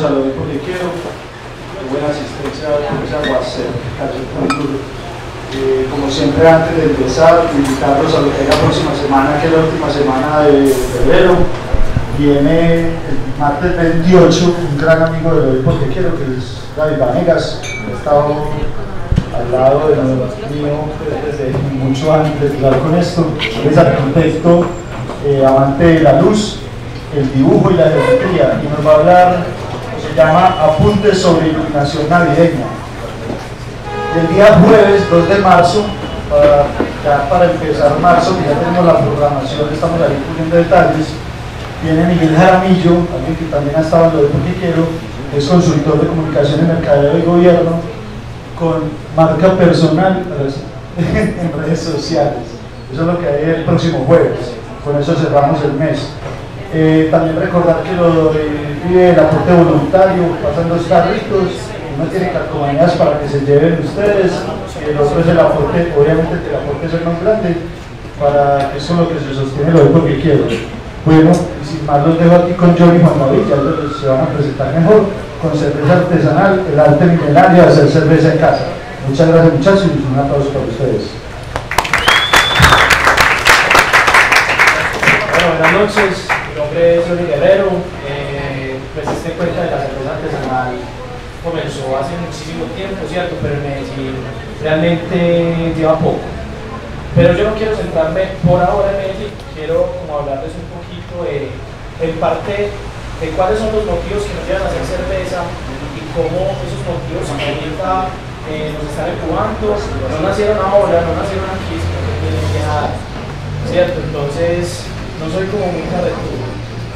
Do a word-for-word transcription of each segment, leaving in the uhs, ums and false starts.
bienvenidos a lo mismo que quiero. Buena asistencia al profesor Guasel, eh, como siempre, antes de empezar, invitarlos a lo que es la próxima semana, que es la última semana de febrero. Viene el martes veintiocho un gran amigo de lo mismo que quiero, que es David Vanegas. Ha estado al lado de mío desde mucho antes de empezar con esto. Él es arquitecto, eh, amante de la luz, el dibujo y la geometría, y nos va a hablar, se llama Apuntes sobre iluminación navideña. El día jueves dos de marzo, para, ya para empezar marzo, que ya tenemos la programación, estamos ahí poniendo detalles, viene Miguel Jaramillo, alguien que también ha estado en lo de Porque Quiero, es consultor de comunicación y mercadeo y gobierno, con marca personal en redes sociales. Eso es lo que hay el próximo jueves, con eso cerramos el mes. Eh, también recordar que lo de el aporte voluntario, pasan dos carritos, uno tiene calcomanías para que se lleven ustedes, y el otro es el aporte, obviamente el aporte es el más grande, para que eso es lo que se sostiene lo de Porque Quiero. Bueno, y sin más los dejo aquí con Johnny y Juan David, ya ellos se van a presentar mejor, con cerveza artesanal, el arte milenario de hacer cerveza en casa. Muchas gracias muchachos y un aplauso para ustedes. Bueno, buenas noches. Mi nombre es Johnny Guerrero. Eh, pues este cuenta de la cerveza artesanal comenzó hace muchísimo tiempo, ¿cierto? Pero en Medellín realmente lleva poco. Pero yo no quiero centrarme por ahora en Medellín, quiero como hablarles un poquito de, en parte, de cuáles son los motivos que nos llevan a hacer cerveza y cómo esos motivos ahorita eh, nos están incubando. No nacieron ahora, no nacieron aquí, sino que tienen que dar, ¿cierto? Entonces, no soy como muy carretudo.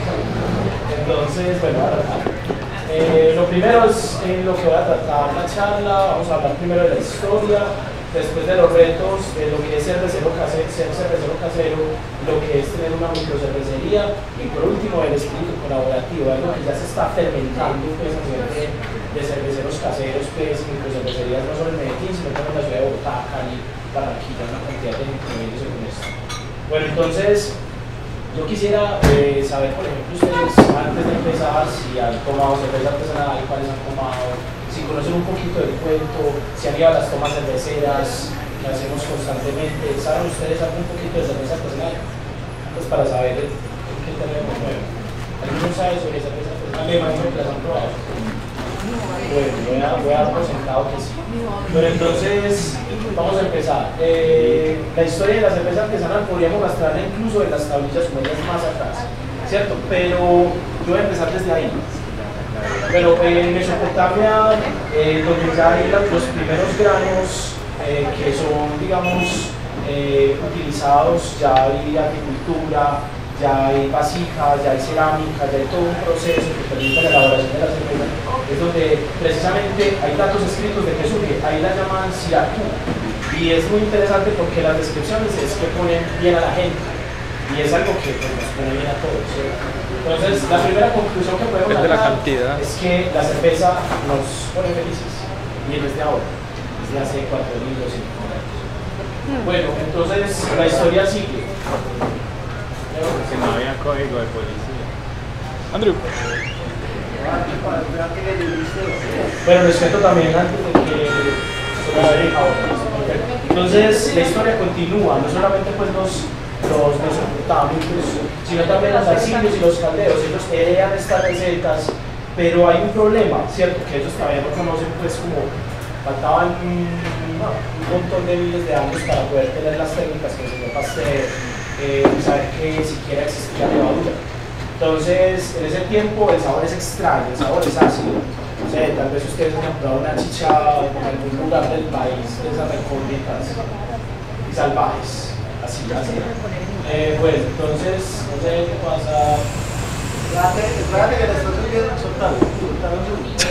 Entonces, bueno, ahora eh, lo primero es eh, lo que voy a tratar la charla. Vamos a hablar primero de la historia, después de los retos, de lo que es cervecero casero, ser cervecero casero, lo que es tener una microcervecería, y por último el espíritu colaborativo, algo que ya se está fermentando pues, a nivel de, de cerveceros caseros, pues, microcervecerías no solo en Medellín, sino también en la ciudad de Bogotá, Cali, Barranquilla, una cantidad de medios con esto. Bueno, entonces, yo quisiera eh, saber, por ejemplo, ustedes, antes de empezar, si han tomado cerveza artesanal, cuáles han tomado, si conocen un poquito del cuento, si han ido a las tomas cerveceras que hacemos constantemente. ¿Saben ustedes algún poquito de cerveza artesanal? Pues para saber en qué tenemos nuevo. ¿Alguno sabe sobre cerveza artesanal? Me imagino que las han probado. Bueno, voy a, voy a dar por sentado que sí. Pero entonces, vamos a empezar. Eh, la historia de la cerveza artesanal podríamos rastrearla incluso de las tablillas sumerias más atrás, ¿cierto? Pero yo voy a empezar desde ahí. Pero en Mesopotamia, eh, donde ya hay los primeros granos eh, que son, digamos, eh, utilizados, ya hay agricultura, ya hay vasijas, ya hay cerámica, ya hay todo un proceso que permite la elaboración de la cerveza, es donde precisamente hay datos escritos de que surge, ahí la llaman Siracu, y es muy interesante porque las descripciones es que ponen bien a la gente, y es algo que pues, nos pone bien a todos, ¿sí? Entonces, la primera conclusión que podemos sacar es que la cerveza nos pone felices, y no es de ahora, es de hace cuatro mil doscientos años. Bueno, entonces la historia sigue. Si no había código de policía. Andrew. Bueno, les cuento también antes de que... Entonces, la historia continúa, no solamente pues los, los mesopotámicos, sino también los asirios y los caldeos, ellos heredan estas recetas, pero hay un problema, ¿cierto? Que ellos todavía no conocen, pues como faltaban un, un montón de miles de años para poder tener las técnicas que enseñó Pasteur, eh, y saber que siquiera existía levadura. Entonces, en ese tiempo el sabor es extraño, el sabor es ácido. O sea, tal vez ustedes han probado una chicha en algún lugar del país, de esas recónditas y salvajes, así, así. Eh, bueno, entonces, no sé qué pasa. Espérate que les estoy viendo, soltalo, soltalo.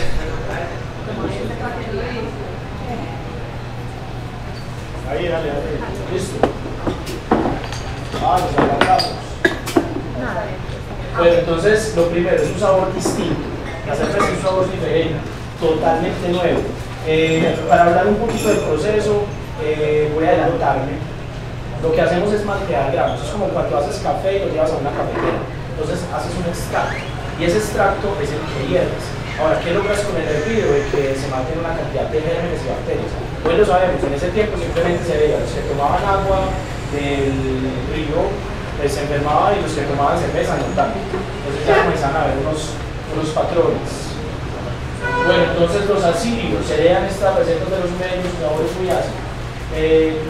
Ahí, dale, dale. Listo. Ah, nos alcanzamos. Bueno, entonces, lo primero es un sabor distinto. La cerveza es un sabor diferente, totalmente nuevo. Eh, para hablar un poquito del proceso, eh, voy a adelantarme. Lo que hacemos es maltear granos. Es como cuando haces café y lo llevas a una cafetera. Entonces, haces un extracto. Y ese extracto es el que hierves. Ahora, ¿qué logras con el hervido? De que se maten una cantidad de gérmenes y bacterias. Hoy lo sabemos, en ese tiempo simplemente se veía, los que tomaban agua del río pues, se enfermaban y los que tomaban cerveza no tanto. Entonces ya comenzaban a ver unos, unos patrones. Bueno, entonces los asirios heredan estas recetas de los medios, labores muy ácidos. Eh,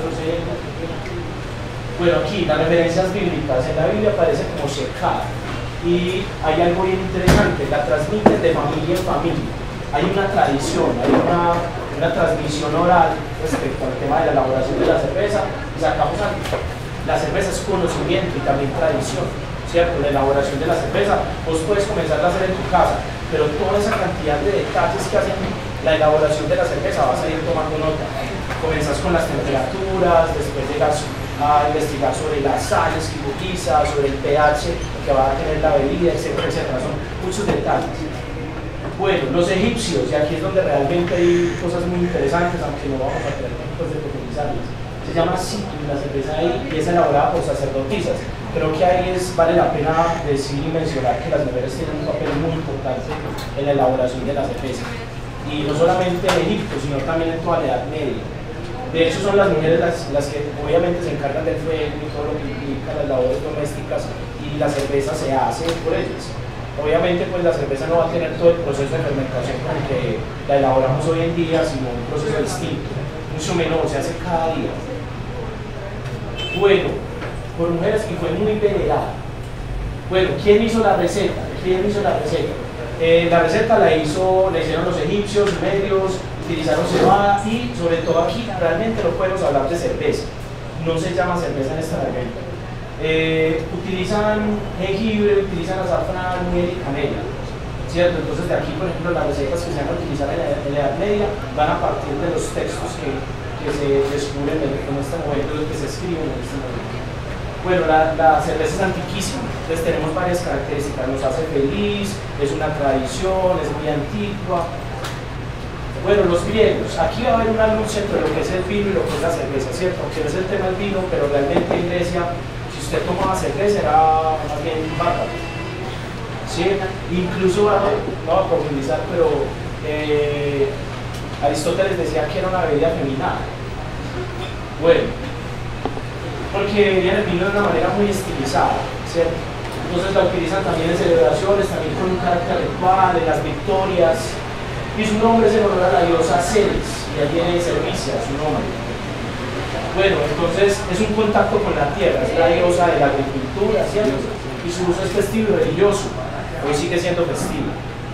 bueno, aquí las referencias bíblicas, en la Biblia aparece como secada. Y hay algo bien interesante, la transmiten de familia en familia. Hay una tradición, hay una, una transmisión oral respecto al tema de la elaboración de la cerveza. Y sacamos algo. La cerveza es conocimiento y también tradición, ¿cierto? La elaboración de la cerveza, vos puedes comenzar a hacer en tu casa, pero toda esa cantidad de detalles que hacen la elaboración de la cerveza vas a ir tomando nota. Comenzas con las temperaturas, después llegas a investigar sobre las sales que utiliza, sobre el pH que va a tener la bebida, etcétera, etcétera. Son muchos detalles. Bueno, los egipcios, y aquí es donde realmente hay cosas muy interesantes, aunque no vamos a tener tiempo de profundizarlas. Se llama situ la cerveza ahí y es elaborada por sacerdotisas. Creo que ahí es, vale la pena decir y mencionar que las mujeres tienen un papel muy importante en la elaboración de la cerveza. Y no solamente en Egipto, sino también en toda la Edad Media. De hecho, son las mujeres las, las que obviamente se encargan del fuego y todo lo que implica las labores domésticas, y la cerveza se hace por ellas. Obviamente, pues la cerveza no va a tener todo el proceso de fermentación con el que la elaboramos hoy en día, sino un proceso distinto, mucho menor, se hace cada día. Bueno, por mujeres, y fue muy venerada. Bueno, ¿quién hizo la receta? ¿Quién hizo la receta? Eh, la receta la, hizo, la hicieron los egipcios, medios, utilizaron cebada y sobre todo aquí realmente no podemos hablar de cerveza, no se llama cerveza en esta región. Eh, utilizan jengibre, utilizan azafrán, miel y canela, ¿cierto? Entonces de aquí, por ejemplo, las recetas que se van a utilizar en la, en la Edad Media van a partir de los textos que, que se descubren en, en este momento, los que se escriben en este momento. Bueno, la, la cerveza es antiquísima, entonces tenemos varias características, nos hace feliz, es una tradición, es muy antigua. Bueno, los griegos, aquí va a haber una lucha entre lo que es el vino y lo que es la cerveza, ¿cierto? Aunque no es el tema del vino, pero realmente en Grecia, si usted tomaba cerveza era más bien bárbaro, ¿sí? Incluso, no voy a profundizar, pero eh, Aristóteles decía que era una bebida feminada. Bueno, porque veían el vino de una manera muy estilizada, ¿cierto? Entonces la utilizan también en celebraciones, también con un carácter ritual, en las victorias. Y su nombre es en honor a la diosa Ceres, y allí viene Servicia, su nombre. Bueno, entonces es un contacto con la tierra, es la diosa de la agricultura, ¿cierto? Y su uso es festivo y religioso, hoy sigue siendo festivo.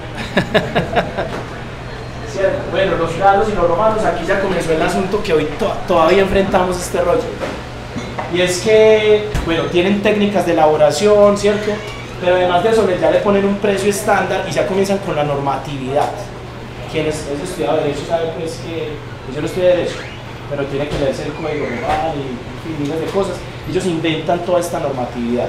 ¿Cierto? Bueno, los galos y los romanos, aquí ya comenzó el asunto que hoy to todavía enfrentamos este rollo. Y es que, bueno, tienen técnicas de elaboración, ¿cierto? Pero además de eso, ya le ponen un precio estándar y ya comienzan con la normatividad. Quienes es estudiado Derecho saben pues que yo no estudié Derecho, pero tiene que leerse el Código Global y en fin, miles de cosas. Ellos inventan toda esta normatividad.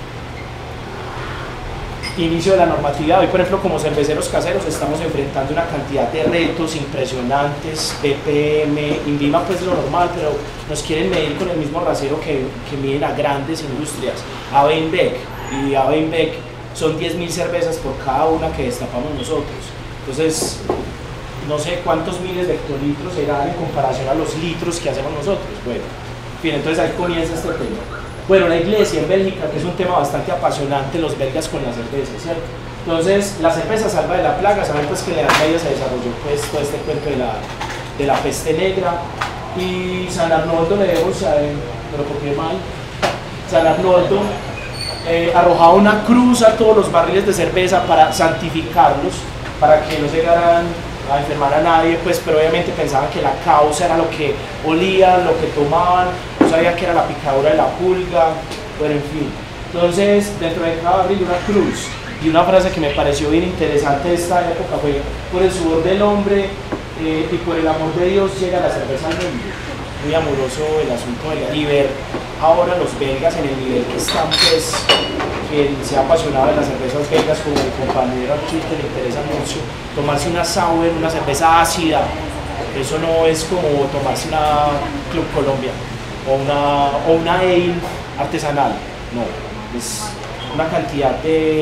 Inicio de la normatividad. Hoy, por ejemplo, como cerveceros caseros estamos enfrentando una cantidad de retos impresionantes, B P M, INVIMA pues lo normal, pero nos quieren medir con el mismo rasero que, que miden a grandes industrias. A B InBev y A B InBev son diez mil cervezas por cada una que destapamos nosotros. Entonces, no sé cuántos miles de hectolitros serán en comparación a los litros que hacemos nosotros. Bueno, bien, entonces ahí comienza este tema. Bueno, la iglesia en Bélgica, que es un tema bastante apasionante, los belgas con la cerveza, ¿cierto? Entonces, la cerveza salva de la plaga, saben pues que en la Edad Media se desarrolló pues todo este cuento de la, de la peste negra, y San Arnoldo, le debo, ¿saben? Pero copié mal, San Arnoldo eh, arrojaba una cruz a todos los barriles de cerveza para santificarlos, para que no llegaran a enfermar a nadie, pues, pero obviamente pensaban que la causa era lo que olían, lo que tomaban, no sabía que era la picadura de la pulga, bueno, en fin. Entonces, dentro de cada barril una cruz, y una frase que me pareció bien interesante de esta época fue: por el sudor del hombre eh, y por el amor de Dios llega la cerveza al mundo. Muy amoroso el asunto de la, y ver ahora los belgas en el nivel que están, pues, que se ha apasionado de las cervezas belgas, como el compañero aquí que le interesa mucho, tomarse una sour, una cerveza ácida, eso no es como tomarse una Club Colombia o una, o una ale artesanal, no, es una cantidad de,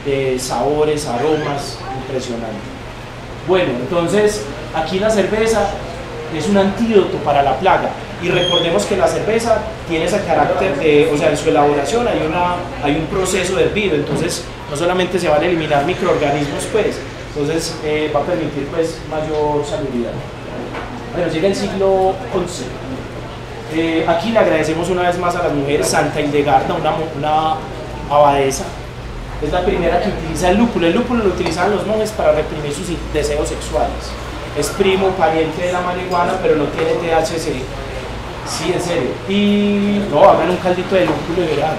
de sabores, aromas, impresionante. Bueno, entonces aquí la cerveza es un antídoto para la plaga, y recordemos que la cerveza tiene ese carácter de, o sea, en su elaboración hay, una, hay un proceso de hervido, entonces no solamente se van a eliminar microorganismos, pues, entonces eh, va a permitir pues mayor salubridad. Bueno, llega el siglo once. Eh, aquí le agradecemos una vez más a las mujeres. Santa Hildegarda, una, una abadesa, es la primera que utiliza el lúpulo. El lúpulo lo utilizaban los monjes para reprimir sus deseos sexuales. Es primo, pariente de la marihuana, pero no tiene T H C. Sí, en serio. Y no, hagan un caldito de lúpulo y verán.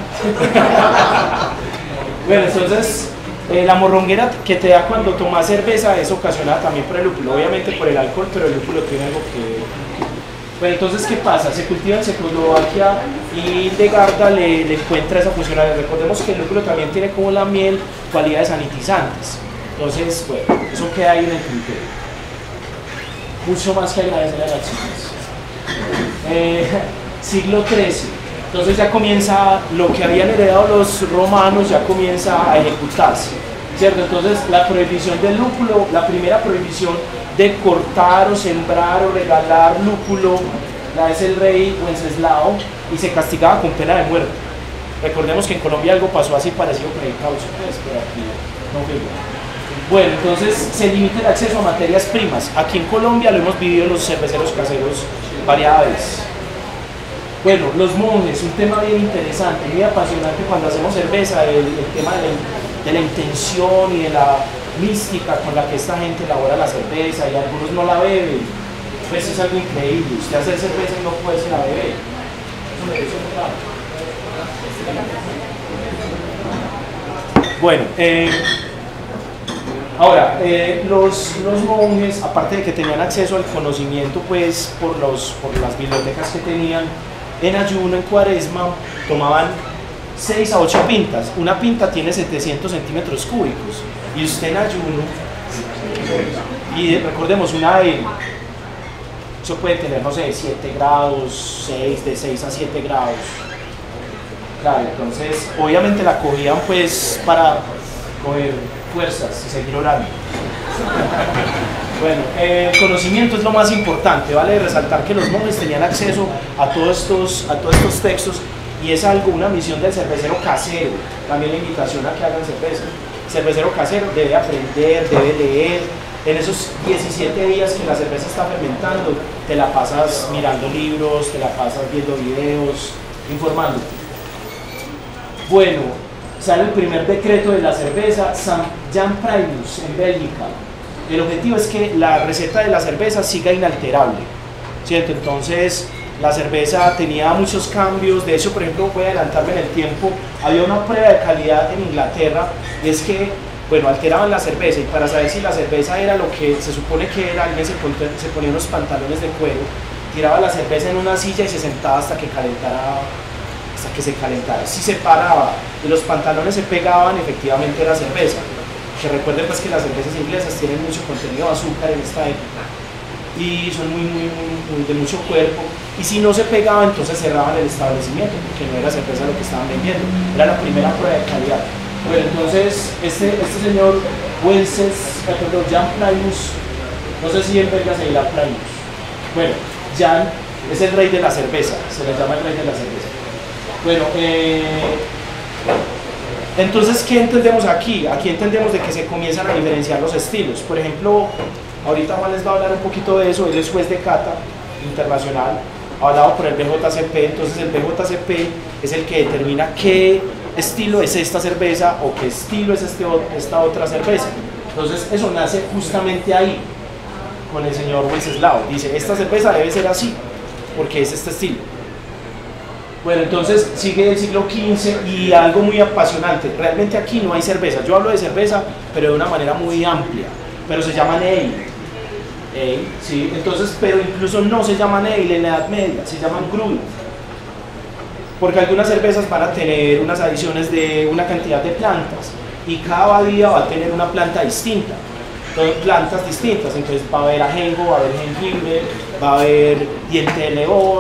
Bueno, entonces eh, la morronguera que te da cuando tomas cerveza es ocasionada también por el lúpulo, obviamente por el alcohol, pero el lúpulo tiene algo que... Bueno, entonces, ¿qué pasa? Se cultiva en Checoslovaquia y Hildegarda le, le encuentra esa funcionalidad. Recordemos que el lúpulo también tiene, como la miel, cualidades sanitizantes. Entonces, bueno, eso queda ahí en el criterio. Mucho más que agradecer a las chicas. Eh, siglo trece. Entonces ya comienza lo que habían heredado los romanos, ya comienza a ejecutarse, ¿cierto? Entonces la prohibición del lúpulo, la primera prohibición de cortar o sembrar o regalar lúpulo, la es el rey Wenceslao, y se castigaba con pena de muerte. Recordemos que en Colombia algo pasó así parecido con el caucho, pues, pero aquí no fue igual. Bueno, entonces se limita el acceso a materias primas. Aquí en Colombia lo hemos vivido los cerveceros caseros varias veces. Bueno, los monjes, un tema bien interesante, muy apasionante cuando hacemos cerveza, el, el tema de la, de la intención y de la mística con la que esta gente elabora la cerveza, y algunos no la beben. Pues es algo increíble, usted hace cerveza y no puede ser la beber. Eso me parece muy raro. Bueno, eh, ahora, eh, los, los monjes, aparte de que tenían acceso al conocimiento, pues, por, los, por las bibliotecas que tenían, en ayuno, en cuaresma, tomaban seis a ocho pintas. Una pinta tiene setecientos centímetros cúbicos, y usted en ayuno, y recordemos, una de eso puede tener, no sé, siete grados, seis, de seis a siete grados. Claro, entonces, obviamente la cogían pues para coger fuerzas y seguir orando. Bueno, eh, el conocimiento es lo más importante, vale resaltar que los monjes tenían acceso a todos estos, a todos estos textos, y es algo, una misión del cervecero casero, también la invitación a que hagan cerveza. El cervecero casero debe aprender, debe leer. En esos diecisiete días que la cerveza está fermentando, te la pasas mirando libros, te la pasas viendo videos, informándote. Bueno, sale el primer decreto de la cerveza, San Jan Primus, en Bélgica. El objetivo es que la receta de la cerveza siga inalterable, ¿cierto? Entonces, la cerveza tenía muchos cambios. De hecho, por ejemplo, voy a adelantarme en el tiempo, había una prueba de calidad en Inglaterra, y es que, bueno, alteraban la cerveza, y para saber si la cerveza era lo que se supone que era, alguien se, se ponía unos pantalones de cuero, tiraba la cerveza en una silla y se sentaba hasta que calentara, hasta que se calentara. Si se paraba y los pantalones se pegaban, efectivamente era cerveza. Que recuerden pues que las cervezas inglesas tienen mucho contenido de azúcar en esta época, y son muy, muy, muy, muy de mucho cuerpo, y si no se pegaba, entonces cerraban el establecimiento, porque no era cerveza lo que estaban vendiendo, era la primera prueba de calidad. Bueno, entonces este, este señor Wences, perdón, Jan Primus, no sé si en belga se dirá Primus. Bueno, Jan es el rey de la cerveza, se le llama el rey de la cerveza. Bueno, eh, entonces, ¿qué entendemos aquí? Aquí entendemos de que se comienzan a diferenciar los estilos. Por ejemplo, ahorita Juan les va a hablar un poquito de eso. Él es juez de cata internacional, hablado por el B J C P. Entonces el B J C P es el que determina qué estilo es esta cerveza o qué estilo es este, esta otra cerveza. Entonces eso nace justamente ahí, con el señor Wenceslao. Dice, esta cerveza debe ser así, porque es este estilo. Bueno, entonces sigue el siglo quince, y algo muy apasionante. Realmente aquí no hay cerveza. Yo hablo de cerveza, pero de una manera muy amplia. Pero se llaman ale. Ale, ¿sí? Entonces, pero incluso no se llaman ale en la Edad Media, se llaman grul. Porque algunas cervezas van a tener unas adiciones de una cantidad de plantas, y cada abadía va a tener una planta distinta. Entonces, plantas distintas. Entonces va a haber ajengo, va a haber jengibre, va a haber diente de león,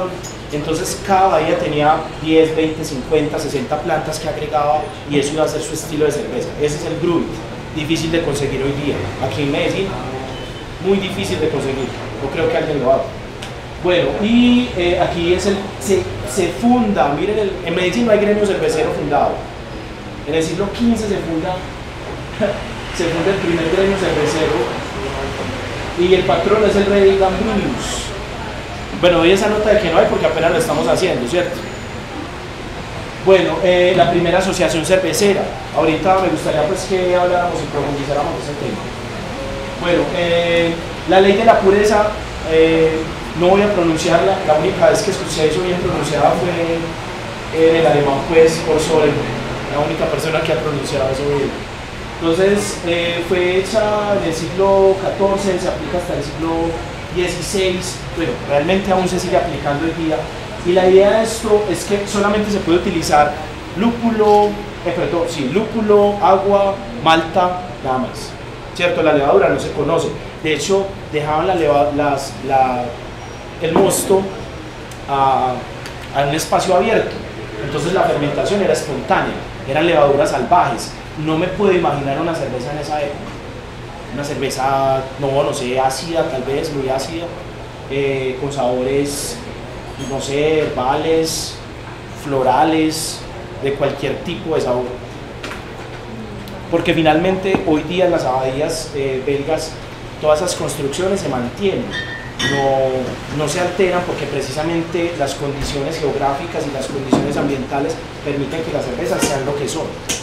Entonces cada bahía tenía diez, veinte, cincuenta, sesenta plantas que agregaba y eso iba a ser su estilo de cerveza. Ese es el Gruit, difícil de conseguir hoy día. Aquí en Medellín, muy difícil de conseguir, no creo que alguien lo haga. Bueno, y eh, aquí es el, se, se funda, miren, el, en Medellín no hay gremio cervecero fundado. En el siglo quince se funda, se funda el primer gremio cervecero y el patrón es el rey Gambrinus. Bueno, doy esa nota de que no hay porque apenas lo estamos haciendo, ¿cierto? Bueno, eh, la primera asociación cervecera. Ahorita me gustaría pues que habláramos y profundizáramos ese tema. Bueno, eh, la ley de la pureza, eh, no voy a pronunciarla, la única vez que escuché eso bien pronunciada fue en el alemán, pues, por sobre, la única persona que ha pronunciado eso bien. Entonces, eh, fue hecha en el siglo catorce, se aplica hasta el siglo dieciséis, bueno, realmente aún se sigue aplicando hoy día. Y la idea de esto es que solamente se puede utilizar lúpulo, eh, perdón, sí, lúpulo, agua, malta, nada más. ¿Cierto? La levadura no se conoce. De hecho, dejaban la leva, las, la, el mosto a, a un espacio abierto. Entonces la fermentación era espontánea, eran levaduras salvajes. No me puedo imaginar una cerveza en esa época. Una cerveza, no, no sé, ácida, tal vez, muy ácida, eh, con sabores, no sé, herbales, florales, de cualquier tipo de sabor. Porque finalmente hoy día en las abadías eh, belgas todas esas construcciones se mantienen, no, no se alteran porque precisamente las condiciones geográficas y las condiciones ambientales permiten que las cervezas sean lo que son.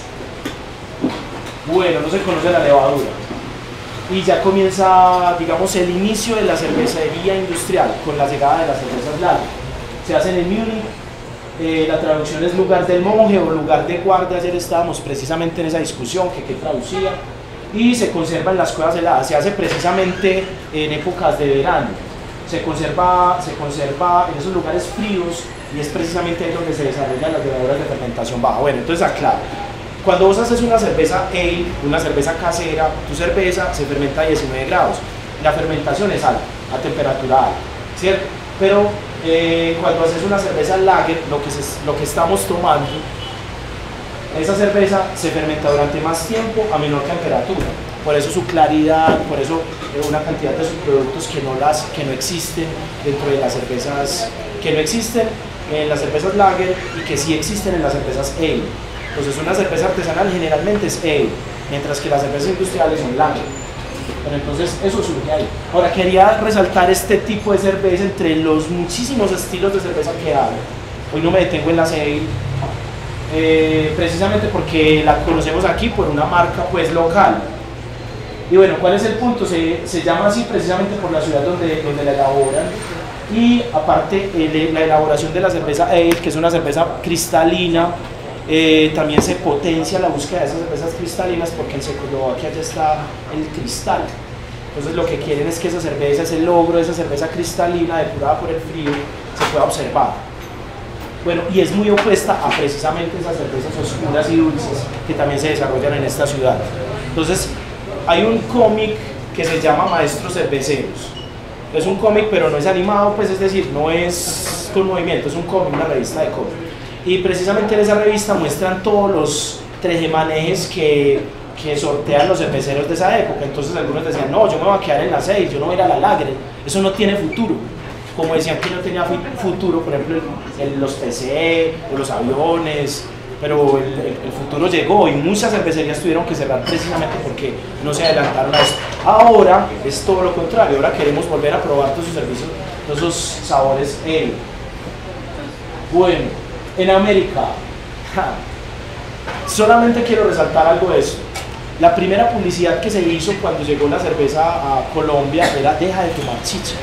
Bueno, no se conoce la levadura. Y ya comienza, digamos, el inicio de la cervecería industrial con la llegada de las cervezas lager. Se hacen en Múnich, eh, la traducción es lugar del monje o lugar de guardia. Ayer estábamos precisamente en esa discusión que qué traducía, y se conserva en las cuevas heladas. Se hace precisamente en épocas de verano, se conserva, se conserva en esos lugares fríos y es precisamente ahí donde se desarrollan las levaduras de fermentación baja. Bueno, entonces aclaro. Cuando vos haces una cerveza ale, una cerveza casera, tu cerveza se fermenta a diecinueve grados. La fermentación es alta, a temperatura alta, ¿cierto? Pero eh, cuando haces una cerveza lager, lo que, se, lo que estamos tomando, esa cerveza se fermenta durante más tiempo a menor temperatura. Por eso su claridad, por eso eh, una cantidad de subproductos que no, las, que no existen dentro de las cervezas, que no existen en las cervezas lager y que sí existen en las cervezas ale. Entonces una cerveza artesanal generalmente es ale, mientras que las cervezas industriales son lager. Pero entonces eso surge ahí. Ahora quería resaltar este tipo de cerveza entre los muchísimos estilos de cerveza que hay. Hoy no me detengo en las ale, eh, precisamente porque la conocemos aquí por una marca pues local. Y bueno, ¿cuál es el punto? Se, se llama así precisamente por la ciudad donde, donde la elaboran. Y aparte eh, la elaboración de la cerveza ale, que es una cerveza cristalina, Eh, también se potencia la búsqueda de esas cervezas cristalinas porque en Checoslovaquia ya está el cristal. Entonces lo que quieren es que esa cerveza, ese logro de esa cerveza cristalina depurada por el frío, se pueda observar. Bueno, y es muy opuesta a precisamente esas cervezas oscuras y dulces que también se desarrollan en esta ciudad. Entonces hay un cómic que se llama Maestros Cerveceros. Es un cómic, pero no es animado, pues es decir, no es con movimiento, es un cómic, una revista de cómic. Y precisamente en esa revista muestran todos los tejemanejes que, que sortean los cerveceros de esa época. Entonces algunos decían, no, yo me voy a quedar en la seis, yo no voy a ir a la lager, eso no tiene futuro. Como decían que no tenía futuro, por ejemplo, el, el, los P C o los aviones, pero el, el, el futuro llegó y muchas cervecerías tuvieron que cerrar precisamente porque no se adelantaron a eso. Ahora es todo lo contrario, ahora queremos volver a probar todos sus servicios, todos esos sabores. Eh. Bueno. En América, ja, solamente quiero resaltar algo de eso. La primera publicidad que se hizo cuando llegó la cerveza a Colombia era deja de tomar chicha.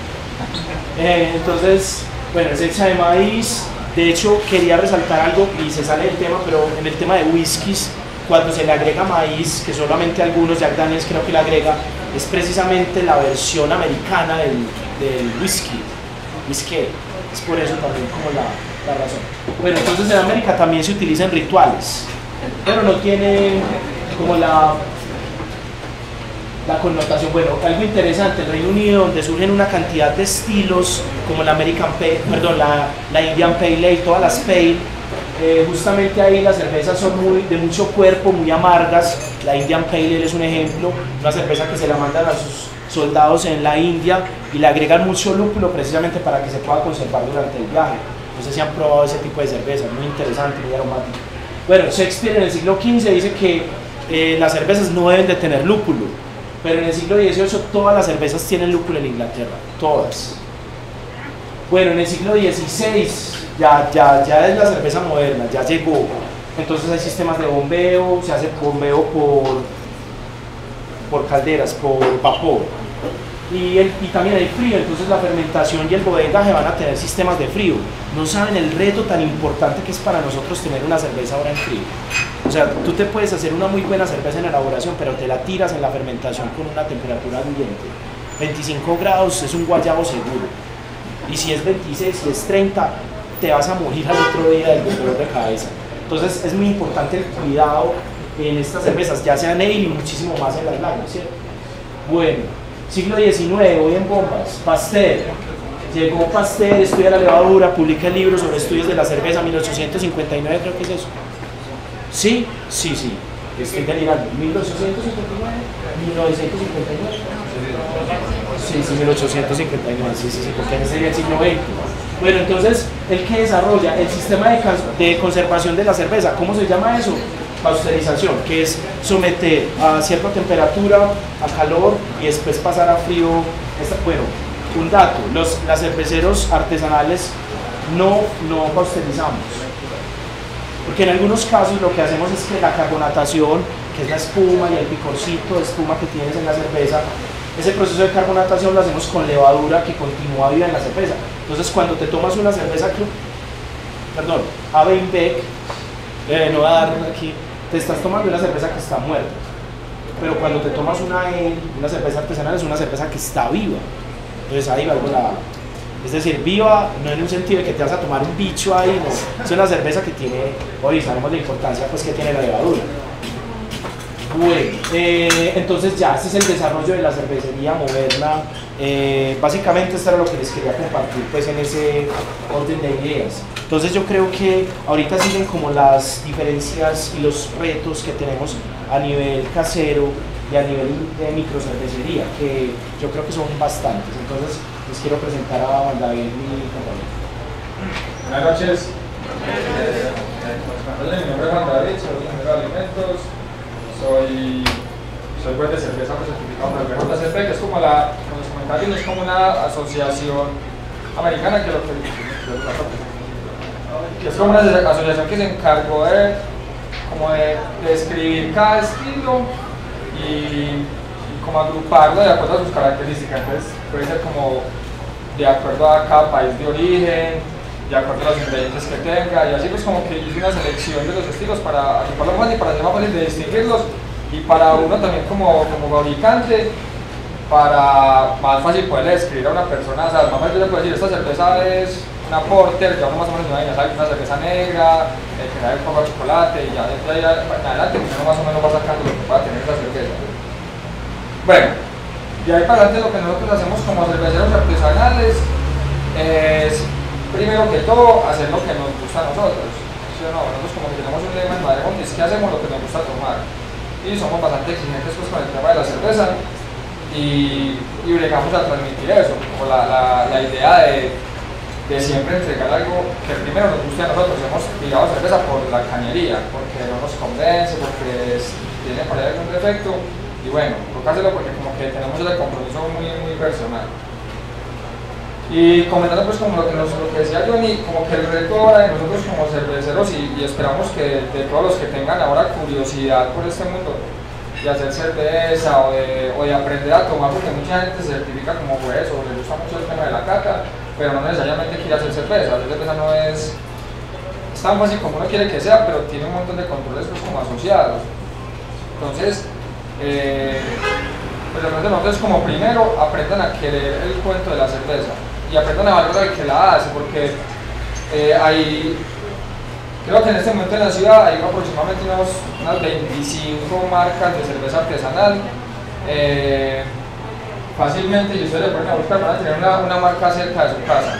Eh, entonces, bueno, es hecha de maíz. De hecho, quería resaltar algo y se sale del tema, pero en el tema de whiskies, cuando se le agrega maíz, que solamente algunos, Jack Daniels creo que le agrega, es precisamente la versión americana del, del whisky. Whisky. Es por eso también como la... la razón. Bueno, entonces en América también se utilizan rituales, pero no tienen como la, la connotación, bueno, algo interesante, el Reino Unido, donde surgen una cantidad de estilos como la American Pale, perdón, la, la Indian Pale Ale, todas las Pale, eh, justamente ahí las cervezas son muy, de mucho cuerpo, muy amargas. La Indian Pale Ale es un ejemplo, una cerveza que se la mandan a sus soldados en la India y le agregan mucho lúpulo precisamente para que se pueda conservar durante el viaje. No sé si han probado ese tipo de cerveza, muy interesante, muy aromático. Bueno, Shakespeare en el siglo quince dice que eh, las cervezas no deben de tener lúpulo, pero en el siglo dieciocho todas las cervezas tienen lúpulo en Inglaterra, todas. Bueno, en el siglo dieciséis ya, ya, ya es la cerveza moderna, ya llegó. Entonces hay sistemas de bombeo, se hace bombeo por, por calderas, por vapor. Y, el, y también hay frío, entonces la fermentación y el bodegaje van a tener sistemas de frío. No saben el reto tan importante que es para nosotros tener una cerveza ahora en frío. O sea, tú te puedes hacer una muy buena cerveza en elaboración, pero te la tiras en la fermentación con una temperatura ambiente. veinticinco grados es un guayabo seguro. Y si es veintiséis, si es treinta, te vas a morir al otro día del dolor de cabeza. Entonces es muy importante el cuidado en estas cervezas, ya sean ale y muchísimo más en las lagers, ¿cierto? Bueno, siglo diecinueve, hoy en bombas, Pasteur. Llegó Pasteur, estudia la levadura, publica el libro sobre estudios de la cerveza, mil ochocientos cincuenta y nueve, creo que es eso. ¿Sí? Sí, sí, estoy delirando. ¿mil ochocientos cincuenta y nueve? ¿mil novecientos cincuenta y nueve? Sí, sí, mil ochocientos cincuenta y nueve, sí, sí, sí, porque ese sería el siglo veinte. Bueno, entonces, ¿el que desarrolla? El sistema de, de conservación de la cerveza. ¿Cómo se llama eso? Pasteurización, que es someter a cierta temperatura, a calor y después pasar a frío. Bueno, un dato, los las cerveceros artesanales no, no pasteurizamos, porque en algunos casos lo que hacemos es que la carbonatación, que es la espuma y el picorcito de espuma que tienes en la cerveza, ese proceso de carbonatación lo hacemos con levadura que continúa viva en la cerveza. Entonces cuando te tomas una cerveza, perdón, Avenbeck, eh, no voy a dar aquí, te estás tomando una cerveza que está muerta, pero cuando te tomas una, una cerveza artesanal es una cerveza que está viva. Entonces ahí va la, es decir, viva no en un sentido de que te vas a tomar un bicho ahí, no, es una cerveza que tiene, hoy sabemos la importancia pues que tiene la levadura. Bueno, eh, entonces ya, este es el desarrollo de la cervecería moderna. Eh, básicamente esto era lo que les quería compartir pues en ese orden de ideas. Entonces yo creo que ahorita siguen como las diferencias y los retos que tenemos a nivel casero y a nivel de microcervecería, que yo creo que son bastantes. Entonces les quiero presentar a Juan David, mi compañero. Buenas noches, eh, mi nombre es Juan David, soy ingeniero de alimentos, soy, soy juez de cerveza pues, certificado por el B J C P, que es como la, como les comentaba, es como una asociación americana que lo que, que es como una asociación que se encargó de, como de, de escribir cada estilo y, y como agruparlo de acuerdo a sus características. Entonces puede ser como de acuerdo a cada país de origen, de acuerdo a los ingredientes que tenga, y así pues como que hice una selección de los estilos para agruparlo más y para hacer más fácil de distinguirlos, y para uno también como, como fabricante, para más fácil poder escribir a una persona. O sea, más fácil yo le puedo decir, esta cerveza es una porter, ya uno más o menos ya sabe una cerveza negra, eh, que sabe un poco a chocolate, y ya de ahí en adelante uno más o menos va sacando lo que pueda tener esa cerveza. Bueno, de ahí para adelante lo que nosotros hacemos como cerveceros artesanales es, primero que todo, hacer lo que nos gusta a nosotros. ¿Sí o no? Nosotros como que tenemos un lema en Madre es que hacemos lo que nos gusta tomar, y somos bastante exigentes pues, con el tema de la cerveza, y, y bregamos a transmitir eso, como la, la, la idea de, de siempre entregar algo que primero nos guste a nosotros. Hemos tirado cerveza por la cañería, porque no nos convence, porque es, tiene por ahí algún defecto, y bueno, tocárselo porque como que tenemos ese compromiso muy, muy personal. Y comentando pues como lo que, nos, lo que decía Johnny, como que el reto ahora de nosotros como cerveceros, y, y esperamos que de todos los que tengan ahora curiosidad por este mundo de hacer cerveza o de, o de aprender a tomar, porque mucha gente se certifica como juez o le gusta mucho el tema de la cata, pero no necesariamente quiere hacer cerveza. Hacer cerveza no es, es tan fácil como uno quiere que sea, pero tiene un montón de controles pues como asociados. Entonces, eh, pues nosotros como primero aprendan a querer el cuento de la cerveza y aprendan a valorar el que la hace, porque eh, hay, creo que en este momento en la ciudad hay aproximadamente unos, unas veinticinco marcas de cerveza artesanal, eh, fácilmente, y ustedes le ponen a buscar, van a tener una, una marca cerca de su casa.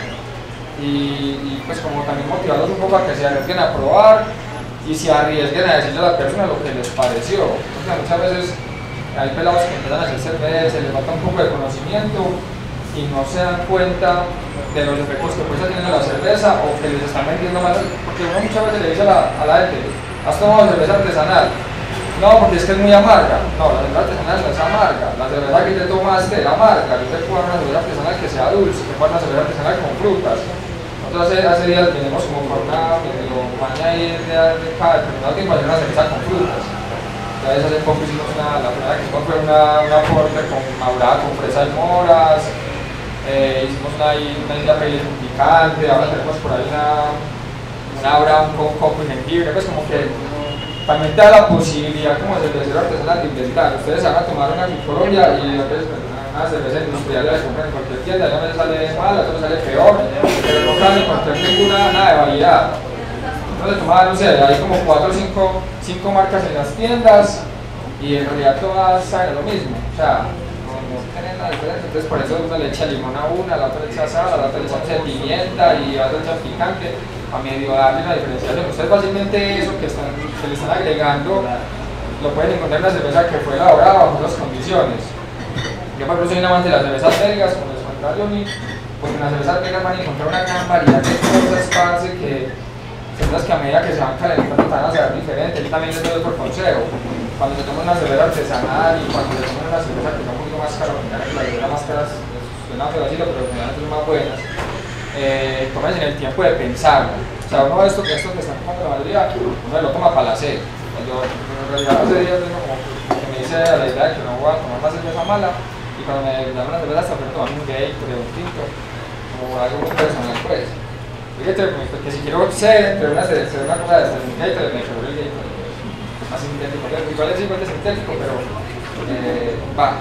Y, y pues como también motivarlos un poco a que se arriesguen a probar y se arriesguen a decirle a la persona lo que les pareció. Porque muchas veces hay pelados que empiezan a hacer cerveza, les falta un poco de conocimiento y no se dan cuenta de los efectos que puede tener la cerveza o que les están vendiendo mal, porque uno muchas veces le dice a la, a la gente, ¿has tomado cerveza artesanal? No, porque es que es muy amarga. No, la cerveza artesanal no es amarga, la cerveza que te tomaste es amarga. Yo te puedo dar una cerveza artesanal que sea dulce, te puedo dar una cerveza artesanal con frutas. Nosotros hace, hace días venimos como por una campaña ahí de, de cada determinado tiempo a hacer una cerveza con frutas. Entonces hace poco hicimos una, la primera que hicimos fue una, una porte con madurada con fresa y moras. Eh, hicimos una, una isla pale picante, ahora tenemos por ahí una, una brown con coco y jengibre, pues como que también te da la posibilidad como cervecero artesanal de inventar. Ustedes van a tomar una en Colombia y a veces una cerveza industrial la compran en cualquier tienda, a veces sale mal, a veces sale peor, pero no van a encontrar ninguna nada de variedad. Entonces tomaban, no sé, hay como cuatro o cinco, cinco marcas en las tiendas y en realidad todas saben lo mismo. O sea, no tienen nada diferente, entonces por eso una le echa limón a una, la otra le echa sal, la otra le echa pimienta y la otra le echa picante, a medio darle una diferenciación. Ustedes fácilmente eso que, están, que le están agregando lo pueden encontrar en una cerveza que fue elaborada bajo otras condiciones. Yo por ejemplo soy un amante de las cervezas belgas, como les contaba Johnny, porque en las cervezas belgas van a encontrar una gran variedad de cosas, parce, que cervezas que a medida que se van calentando van a ser diferentes. Yo también les doy otro consejo. Cuando se toma una cerveza artesanal y cuando se toma una cerveza que está un poquito más cara, porque la cerveza más cara suena feo decirlo, pero generalmente son más buenas, eh, tómense en el tiempo de pensarlo. O sea, uno de estos que, esto que están tomando la mayoría, uno lo toma para la sed. Yo en realidad hace días tengo como que me dice la idea de que no voy a tomar más cerveza mala y cuando me dan una cerveza hasta puedo tomar un Gatorade, un tinto, como algo muy personal pues. Fíjate, porque si quiero sed, pero una cerveza, una cosa de este, un Gatorade, me quedo el Gatorade. Más sintético, igual es igual de sintético, pero eh, va.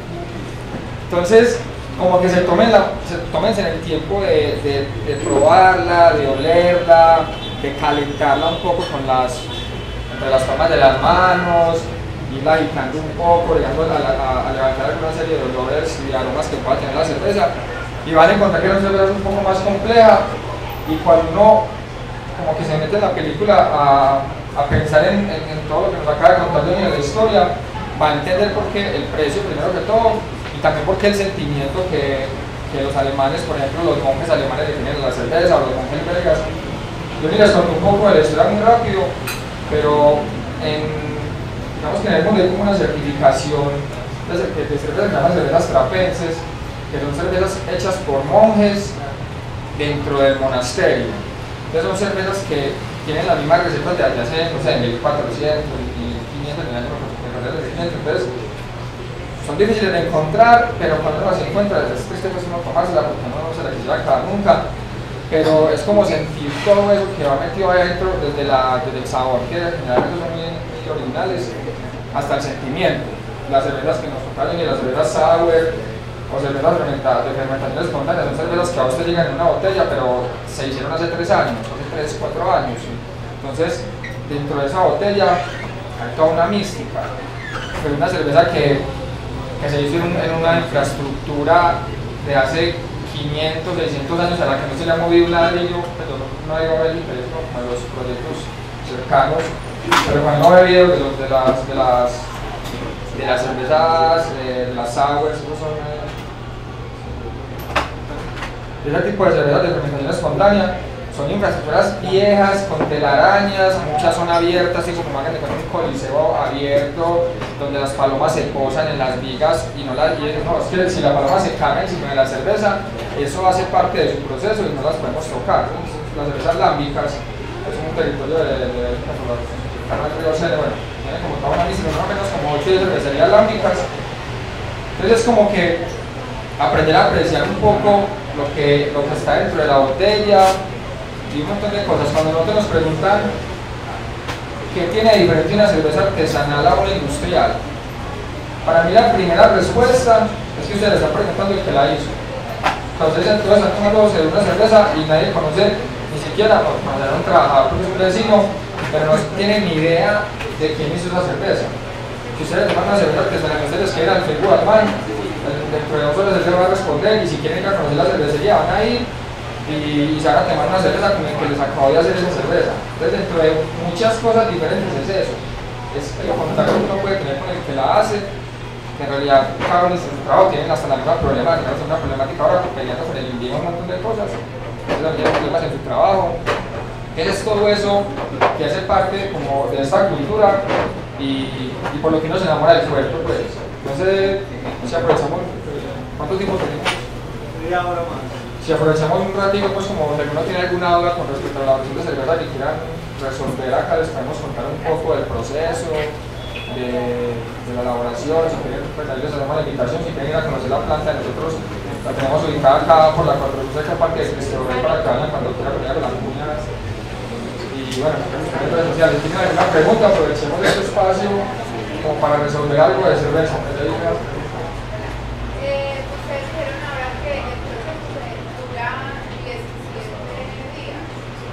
Entonces, como que se tomen, la, se tomen en el tiempo de, de, de probarla, de olerla, de calentarla un poco con las, entre las palmas de las manos, irla agitando un poco, llegando a, a, a levantar alguna serie de olores y aromas que pueda tener la cerveza. Y van a encontrar que la cerveza es un poco más compleja y cuando uno como que se mete en la película a a pensar en, en, en todo lo que nos acaba de contar de la historia, va a entender por qué el precio primero que todo y también por qué el sentimiento que, que los alemanes, por ejemplo los monjes alemanes le tienen a la cerveza o los monjes belgas. Yo ni les conté un poco de la historia muy rápido, pero en, digamos que en el mundo hay como una certificación de, de, de cervezas que se llaman cervezas trapenses, que son cervezas hechas por monjes dentro del monasterio. Entonces son cervezas que tienen las mismas recetas de allá hace, no sé, mil cuatrocientos, mil quinientos, entonces son difíciles de encontrar, pero cuando uno las encuentra es triste pues uno tomársela porque no se la quisiera acabar nunca, pero es como sentir todo eso que va metido ahí adentro desde, la, desde el sabor, que generalmente son muy, muy originales, hasta el sentimiento. Las cervezas que nos tocaron y las cervezas sour o cervezas fermentadas, de fermentación espontánea, son cervezas que a usted llegan en una botella, pero se hicieron hace tres años, hace tres, cuatro años. Entonces, dentro de esa botella hay toda una mística. Pero una cerveza que, que se hizo en, en una infraestructura de hace quinientos, seiscientos años a la que no se le ha movido un ladrillo, pero no, no digo Bélgica, pero como de los proyectos cercanos. Pero cuando no he bebido de, los, de, las, de, las, de las cervezas, de, de las sours, esos son. Eh, ese tipo de cervezas de fermentación espontánea son infraestructuras viejas, con telarañas, muchas son abiertas, así como hagan de cuenta un coliseo abierto, donde las palomas se posan en las vigas y no las hieren. No, es que si la paloma se caga encima de la cerveza, eso hace parte de su proceso y no las podemos tocar. Entonces, las cervezas lámbicas es un territorio de, de, de, de, de bueno, tiene como toda una lista, no menos como ocho cervecerías lámbicas. Entonces es como que aprender a apreciar un poco lo que, lo que está dentro de la botella y un montón de cosas. Cuando nosotros nos preguntan qué tiene diferente una cerveza artesanal a una industrial, para mí la primera respuesta es que ustedes le están preguntando el que la hizo. Entonces ustedes están tomando una cerveza y nadie conoce, ni siquiera no, un trabajador porque es un vecino, pero no tienen ni idea de quién hizo esa cerveza. si ustedes les mandan a cerveza artesanalmente les queda el Facebook Alman, dentro de dos horas les va a responder, y si quieren ir a conocer la cervecería van a ir y, y se van a tomar una cerveza como el que les acabo de hacer esa cerveza. Entonces dentro de muchas cosas diferentes es eso, es el contacto que uno puede tener con el que la hace, que en realidad cada uno de sus trabajos tienen hasta la misma problemática, no es una problemática ahora peleando con el individuo un montón de cosas, entonces tienen problemas en su trabajo. Es todo eso que hace parte como de esta cultura y, y por lo que uno se enamora del cuerpo, pues. No sé si aprovechamos, ¿cuánto tiempo tenemos? Media hora más. Si aprovechamos un ratito, pues como si alguno tiene alguna duda con respecto a la elaboración de cerveza que quieran resolver acá, les podemos contar un poco del proceso, de, de la elaboración, si quieren, pues ahí les hacemos la invitación, si quieren ir a conocer la planta, nosotros la tenemos ubicada acá por la cuatro luces que parque de Cristo Rey para que vayan cuando quieran venir con las cuñas. Y bueno, en redes sociales, si tienen alguna pregunta, aprovechemos este espacio como para resolver algo de cerveza. Eh, ustedes dijeron ahora que el proceso dura diecisiete días.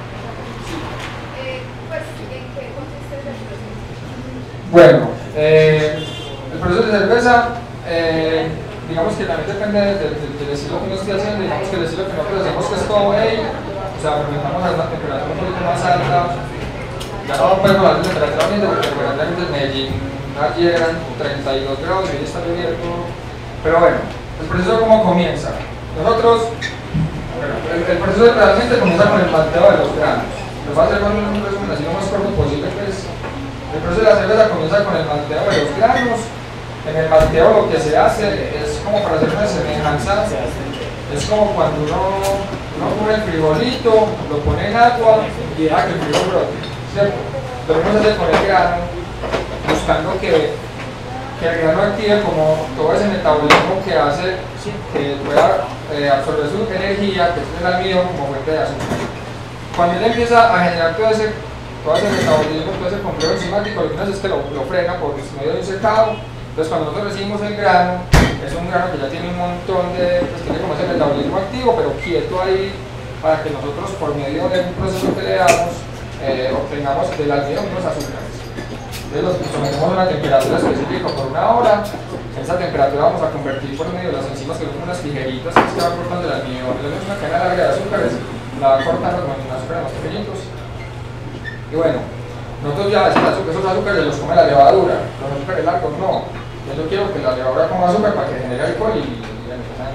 Eh, pues, ¿en qué consiste ese proceso? Bueno, eh, el proceso de cerveza, eh, digamos que también depende del, del, del estilo que uno esté haciendo. Digamos que el estilo que nosotros hacemos que es todo ale, o sea, fermentamos a una temperatura un poquito más alta. Ya no podemos hablar de temperatura ambiente porque realmente en Medellín ayer eran treinta y dos grados y hoy está lloviendo. Pero bueno, el proceso cómo comienza. Nosotros, bueno, el, el proceso realmente comienza con el malteo de los granos. Lo voy a hacer con un resumen así lo más corto posible. Pues, el proceso de la cerveza comienza con el malteo de los granos. En el malteo lo que se hace es como para hacer una semejanza. Es como cuando uno, uno pone el frijolito, lo pone en agua y deja que el frijol brote, ¿cierto? Lo mismo se hace con el grano, buscando que, que el grano active como todo ese metabolismo que hace que pueda eh, absorber su energía, que es el almidón como fuente de azúcar. Cuando él empieza a generar todo ese, todo ese metabolismo, todo ese complejo enzimático, lo que hace es que lo, lo frena por medio de un secado. Entonces cuando nosotros recibimos el grano, es un grano que ya tiene un montón de, pues tiene como ese metabolismo activo, pero quieto ahí, para que nosotros por medio de un proceso que le damos, eh, obtengamos del almidón unos azúcares. Entonces los sometemos a una temperatura específica por una hora. En esa temperatura vamos a convertir por medio de las enzimas que son unas tijeritas que se van cortando el almidón. Le damos una cadena larga de azúcares, la va cortando con azúcares más pequeñitos. Y bueno, nosotros ya esos azúcares, esos azúcares los come la levadura, los azúcares largos no. Yo quiero que la levadura coma azúcar para que genere alcohol y, y bueno,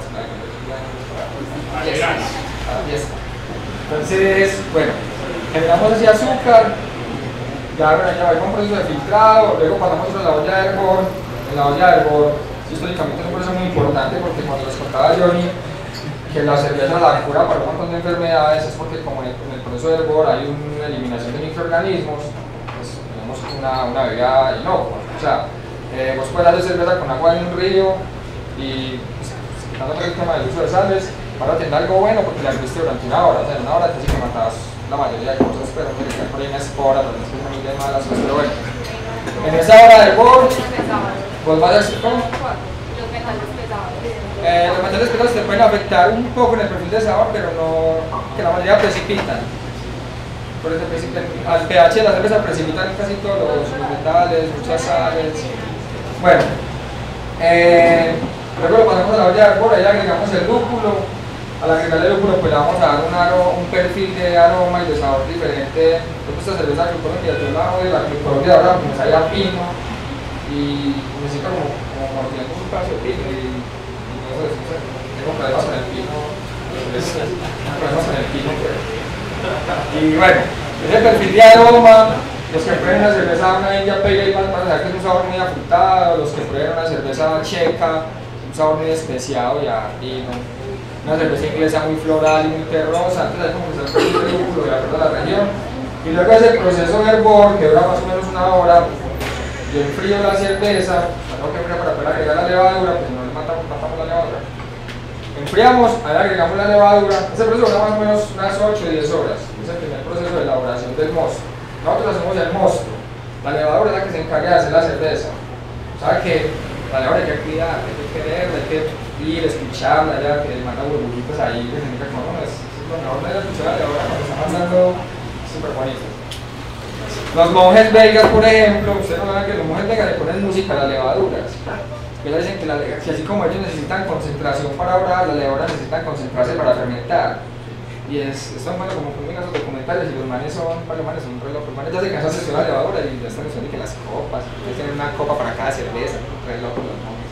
entonces, bueno, generamos ese azúcar, ya, ya va a un proceso de filtrado, luego pasamos a la olla de hervor. En la olla de hervor, históricamente es un proceso muy importante porque cuando les contaba Johnny que la cerveza la cura para un montón de enfermedades, es porque como en el, en el proceso de hervor hay una eliminación de microorganismos, pues tenemos una, una bebida inocua. O sea, Eh, vos puedes hacer cerveza con agua en un río y pues, quitando el tema del uso de sales para tener algo bueno porque la herviste durante una hora, o sea en una hora te sí que matabas la mayoría de cosas, pero no te por ahí una espora, pero no es que son muy malas cosas, pero bueno. En esa hora de hervor, vos vas a hacer ¿cómo? Los metales pesados. Eh, los metales pesados te pueden afectar un poco en el perfil de sabor, pero no, que la mayoría precipitan. Por eso precipitan, al pH de la cerveza precipitan casi todos los, los metales, muchas sales. Bueno, eh, luego lo pasamos a la olla de hervor, ahí agregamos el lúpulo. Al agregarle el lúpulo pues le vamos a dar un, aro, un perfil de aroma y de sabor diferente. Entonces esta cerveza que ponen que yo la odio, la que coloque ahora me sale a pino y necesita como, como mordiendo un pedazo de pino y, y no sé, no sé, tengo problemas con el pino, problemas con el pino pues. Y bueno, ese perfil de aroma. Los que prueben una cerveza una India Pale Ale van a saber que es un sabor muy afrutado, los que prueben una cerveza checa, un sabor muy especiado y a vino, una cerveza inglesa muy floral y muy terrosa, entonces hay como que se hace el lúpulo de acuerdo a la región. Y luego es el proceso de hervor que dura más o menos una hora. Yo enfrío la cerveza, tengo que enfriar para poder agregar la levadura, pues no le matamos, matamos la levadura. Enfriamos, ahí agregamos la levadura, ese proceso dura más o menos unas ocho o diez horas, es el primer proceso de elaboración del mosto. Nosotros hacemos el mosto, la levadura es la que se encarga de hacer la cerveza. O sea que la levadura hay que cuidar, hay que quererla, hay que ir, escucharla, ya que manda burbujitas ahí, que significa como no, es, es lo mejor de escuchar la levadura cuando está mandando súper bonito. Los monjes belgas, por ejemplo, ustedes no saben que los monjes belgas le ponen música a las levaduras. Ellos dicen que, la, que así como ellos necesitan concentración para orar, las levaduras necesitan concentrarse para fermentar. Y es, es tan bueno como que miran esos documentales y los manes son, los manes son re locos. Los manes ya se cansan de estudiar la levadura y ya están estudiando que las copas, ellos tienen una copa para cada cerveza, re locos los monjes.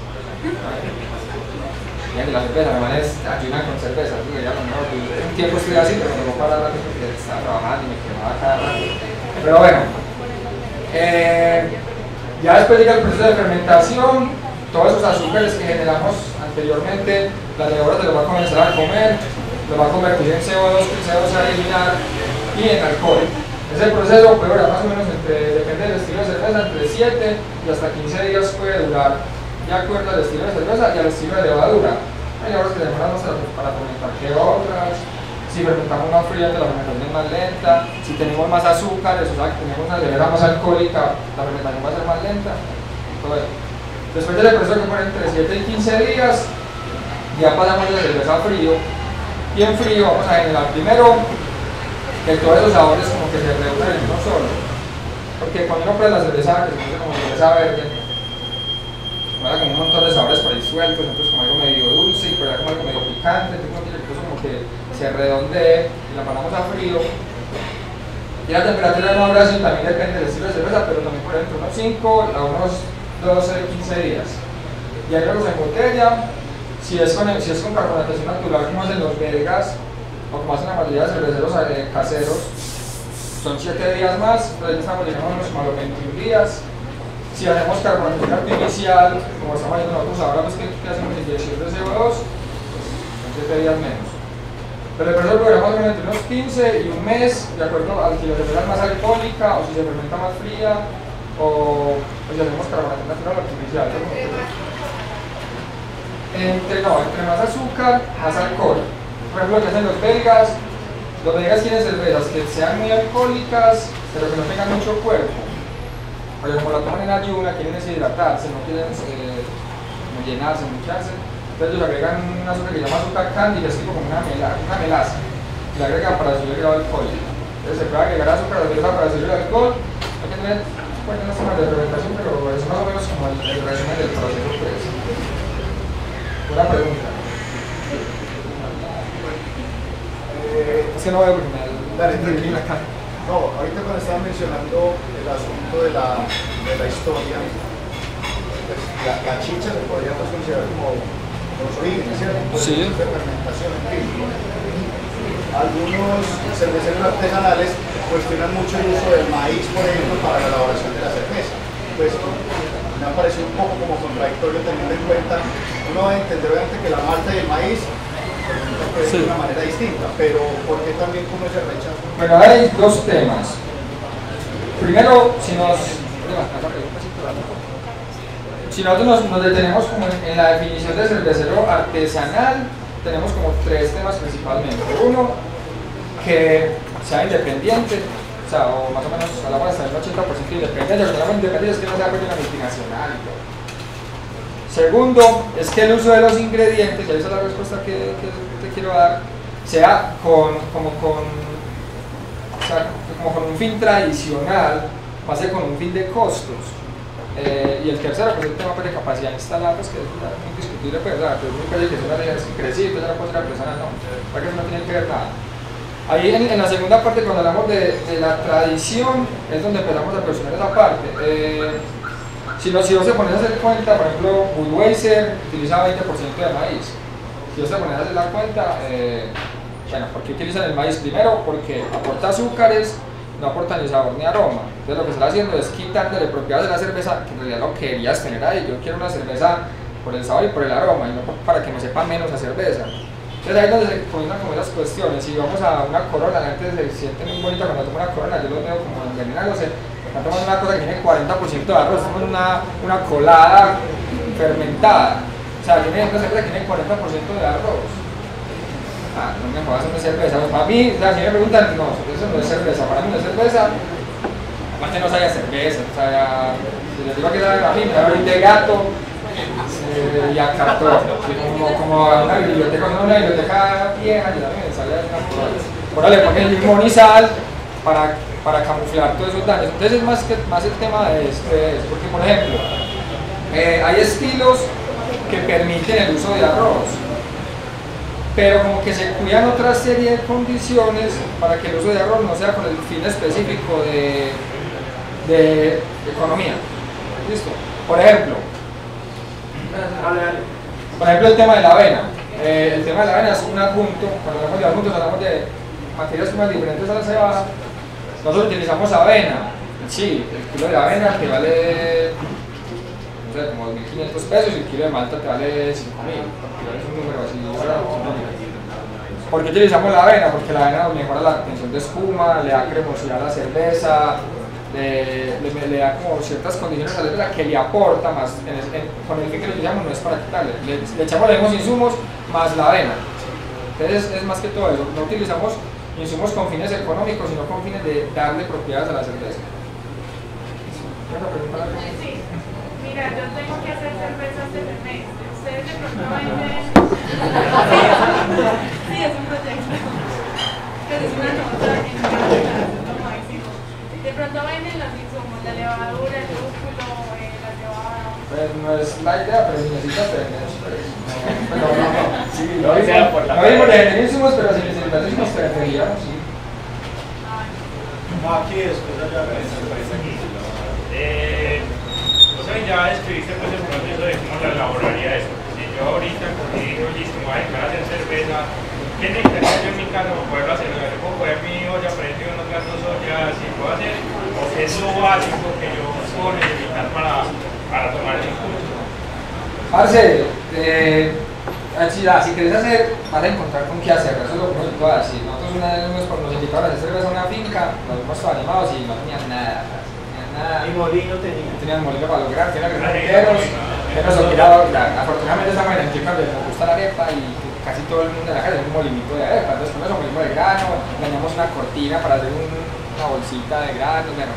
Y la cerveza, los manes ayudan con cerveza, digo, ya lo mejor, un tiempo estudié así, pero me voy para la porque estaba trabajando y me quemaba cada rato. Pero bueno, eh, ya después llega el proceso de fermentación, todos esos azúcares que generamos anteriormente, la levadura te lo va a comenzar a comer, lo va a convertir en C O dos, que el C O dos se va a eliminar, y en alcohol. Ese proceso puede durar más o menos, entre, depende del estilo de cerveza, entre siete y hasta quince días puede durar, de acuerdo al estilo de cerveza y al estilo de levadura. Hay levadura que demoran más para fermentar que otras. Si fermentamos más fría, la fermentación es más lenta. Si tenemos más azúcares, o sea que tenemos una cerveza más alcohólica, la fermentación va a ser más lenta. Todo eso. Después del proceso que pone entre siete y quince días, ya pasamos de cerveza a frío. Y en frío vamos a generar primero que todos esos sabores como que se reúnen en uno solo. Porque cuando uno prueba la cerveza, que se conoce como cerveza verde, da como un montón de sabores por ahí sueltos, entonces como algo medio dulce y por ahí como algo medio picante, entonces uno quiere que eso como que se redondee y la mandamos a frío. Y la temperatura de maduración también depende del estilo de cerveza, pero también por entre unos cinco a unos doce, quince días. Y ahí luego se embotella. Si es, con, si es con carbonatación natural, como hacen los belgas, o como hacen la mayoría de cerveceros eh, caseros, son siete días más, entonces estamos llegando como a los veintiún días. Si hacemos carbonatación artificial, como estamos haciendo nosotros ahora, pues que, que hacemos inyección de C O dos, son siete días menos. Pero el proceso programamos entre unos quince y un mes, de acuerdo a si la cerveza es más alcohólica, o si se fermenta más fría, o, o si hacemos carbonatación natural o artificial. ¿no? Entre, no, entre más azúcar, más alcohol. Por ejemplo, lo que hacen los belgas, los belgas quieren cervezas que sean muy alcohólicas, pero que no tengan mucho cuerpo. Porque como la toman en ayuna, quieren deshidratarse, no quieren eh, llenarse, mucharse. Entonces ellos agregan un azúcar que se llama azúcar candy, que es tipo como una, mela, una melaza. Y la agregan para subir el grado alcohólico. Entonces se puede agregar azúcar a la cerveza para subir el alcohol. Hay que tener bueno, unos temas de fermentación, pero es más o menos como el, el resumen del proceso. Pues. Una pregunta. Eh, es que no veo porque me dale, tranquila. No, ahorita cuando estaba mencionando el asunto de la, de la historia, pues la, la chicha se podría pues, considerar como los orígenes, ¿cierto? Sí. De fermentación, en fin. Algunos cerveceros artesanales cuestionan mucho el uso del maíz, por ejemplo, para la elaboración de la cerveza. Pues me ha parecido un poco como contradictorio teniendo en cuenta, uno debe entender obviamente que la malta y el maíz puede ser de una manera distinta, pero ¿por qué también como ese rechazo? Bueno, hay dos temas. Primero, si nos, si nosotros nos, nos detenemos como en, en la definición de cervecero artesanal, tenemos como tres temas principalmente. Uno, que sea independiente, o sea, o más o menos hablamos hasta el ochenta por ciento de independencia, pero hablamos de independencia es que no sea una multinacional y todo. Segundo, es que el uso de los ingredientes, y esa es la respuesta que, que te quiero dar, sea con, como, con, o sea, como con un fin tradicional, pase con un fin de costos. Eh, y el tercero, pues el tema pues, de capacidad instalada, pues que es muy discutible, pues, ¿verdad? Pero nunca hay que ser una ley que crecí, pues ya no puede ser artesana, no, para que eso no tiene que ver nada. Ahí en, en la segunda parte, cuando hablamos de, de la tradición, es donde empezamos a cuestionar esa parte. Eh, Si, no, si vos te pones a hacer cuenta, por ejemplo, Budweiser utiliza veinte por ciento de maíz. Si vos te pones a hacer la cuenta, eh, bueno, ¿por qué utilizan el maíz? Primero, porque aporta azúcares, no aporta ni sabor ni aroma. Entonces lo que están haciendo es quitándole propiedades de la cerveza, que en realidad lo querías tener ahí. Yo quiero una cerveza por el sabor y por el aroma, y no para que me sepa menos a cerveza. Entonces ahí es donde se comienzan como esas cuestiones. Si vamos a una Corona, la gente se siente muy bonita cuando toma una Corona, yo los veo como envenenándose. Están tomando una cosa que tiene cuarenta por ciento de arroz, estamos en una, una colada fermentada. O sea, tiene una cerveza que tiene cuarenta por ciento de arroz. Ah, no me jodas, una cerveza. Pues para mí, o sea, si me preguntan, no, eso no es cerveza. Para mí no es cerveza. Aparte no sabía cerveza, o sea, si les digo que era a mí, me da de gato eh, y a cartón. Como, como una biblioteca, no una biblioteca vieja, y también salía de una por ahora le ponen limón y sal. para, para camuflar todos esos daños. Entonces es más, que, más el tema de este, porque por ejemplo, eh, hay estilos que permiten el uso de arroz, pero como que se cuidan otra serie de condiciones para que el uso de arroz no sea con el fin específico de, de economía. ¿Listo? Por ejemplo, por ejemplo el tema de la avena. Eh, el tema de la avena es un adjunto. Cuando hablamos de adjuntos hablamos de materias primas diferentes a la cebada. Nosotros utilizamos avena. Sí, el kilo de avena que vale no sé, como dos mil quinientos pesos y el kilo de malta te vale cinco mil. Es un número así. ¿Por qué utilizamos la avena? Porque la avena mejora la retención de espuma, le da cremosidad a la cerveza, le, le, le da como ciertas condiciones a la cerveza que le aporta más. En el, en, con el fin que lo utilizamos no es para quitarle, le, le echamos los mismos insumos más la avena. Entonces es más que todo eso, no utilizamos insumos con fines económicos, sino con fines de darle propiedades a la cerveza. Sí, mira, yo tengo que hacer cervezas de semestre. Ustedes de pronto venden. Sí, es un proyecto. Pero es una nota en mi casa, es lo máximo. De pronto venden los insumos, la levadura, el lúpulo, eh, la cebada. Pues no es la idea, pero si necesitas vender. Pero no, no, no. Sí, no O sea, por la no vimos de vender insumos, pero si necesitas insumos, te venderíamos, sí. Aquí después allá. Eh, o sea, ya describiste pues el proceso de cómo la elaboraría eso. Si yo ahorita digo, listo, me voy a dedicar a hacer cerveza, ¿qué necesitaría yo en mi casa para poderlo hacer? ¿Yo puedo poner mi olla, prender unas otras dos ollas y puedo hacer? ¿O qué es lo básico que yo puedo necesitar para, para tomar el impulso? Parce, eh, si, ah, si querés hacer, vas a encontrar con qué hacer, eso es lo que nos puedo decir. Nosotros una vez nos, nos invitaron a hacer cerveza a una finca, nos vimos todos animados y no tenían nada. Nada. Y molino tenía. Tenían molino para lograr, tenían agregaderos, pero afortunadamente estamos en el clima donde nos gusta la arepa y casi todo el mundo en la calle es un molinito de arepa, entonces con eso molimos de grano, dañamos una cortina para hacer un, una bolsita de grano, bueno.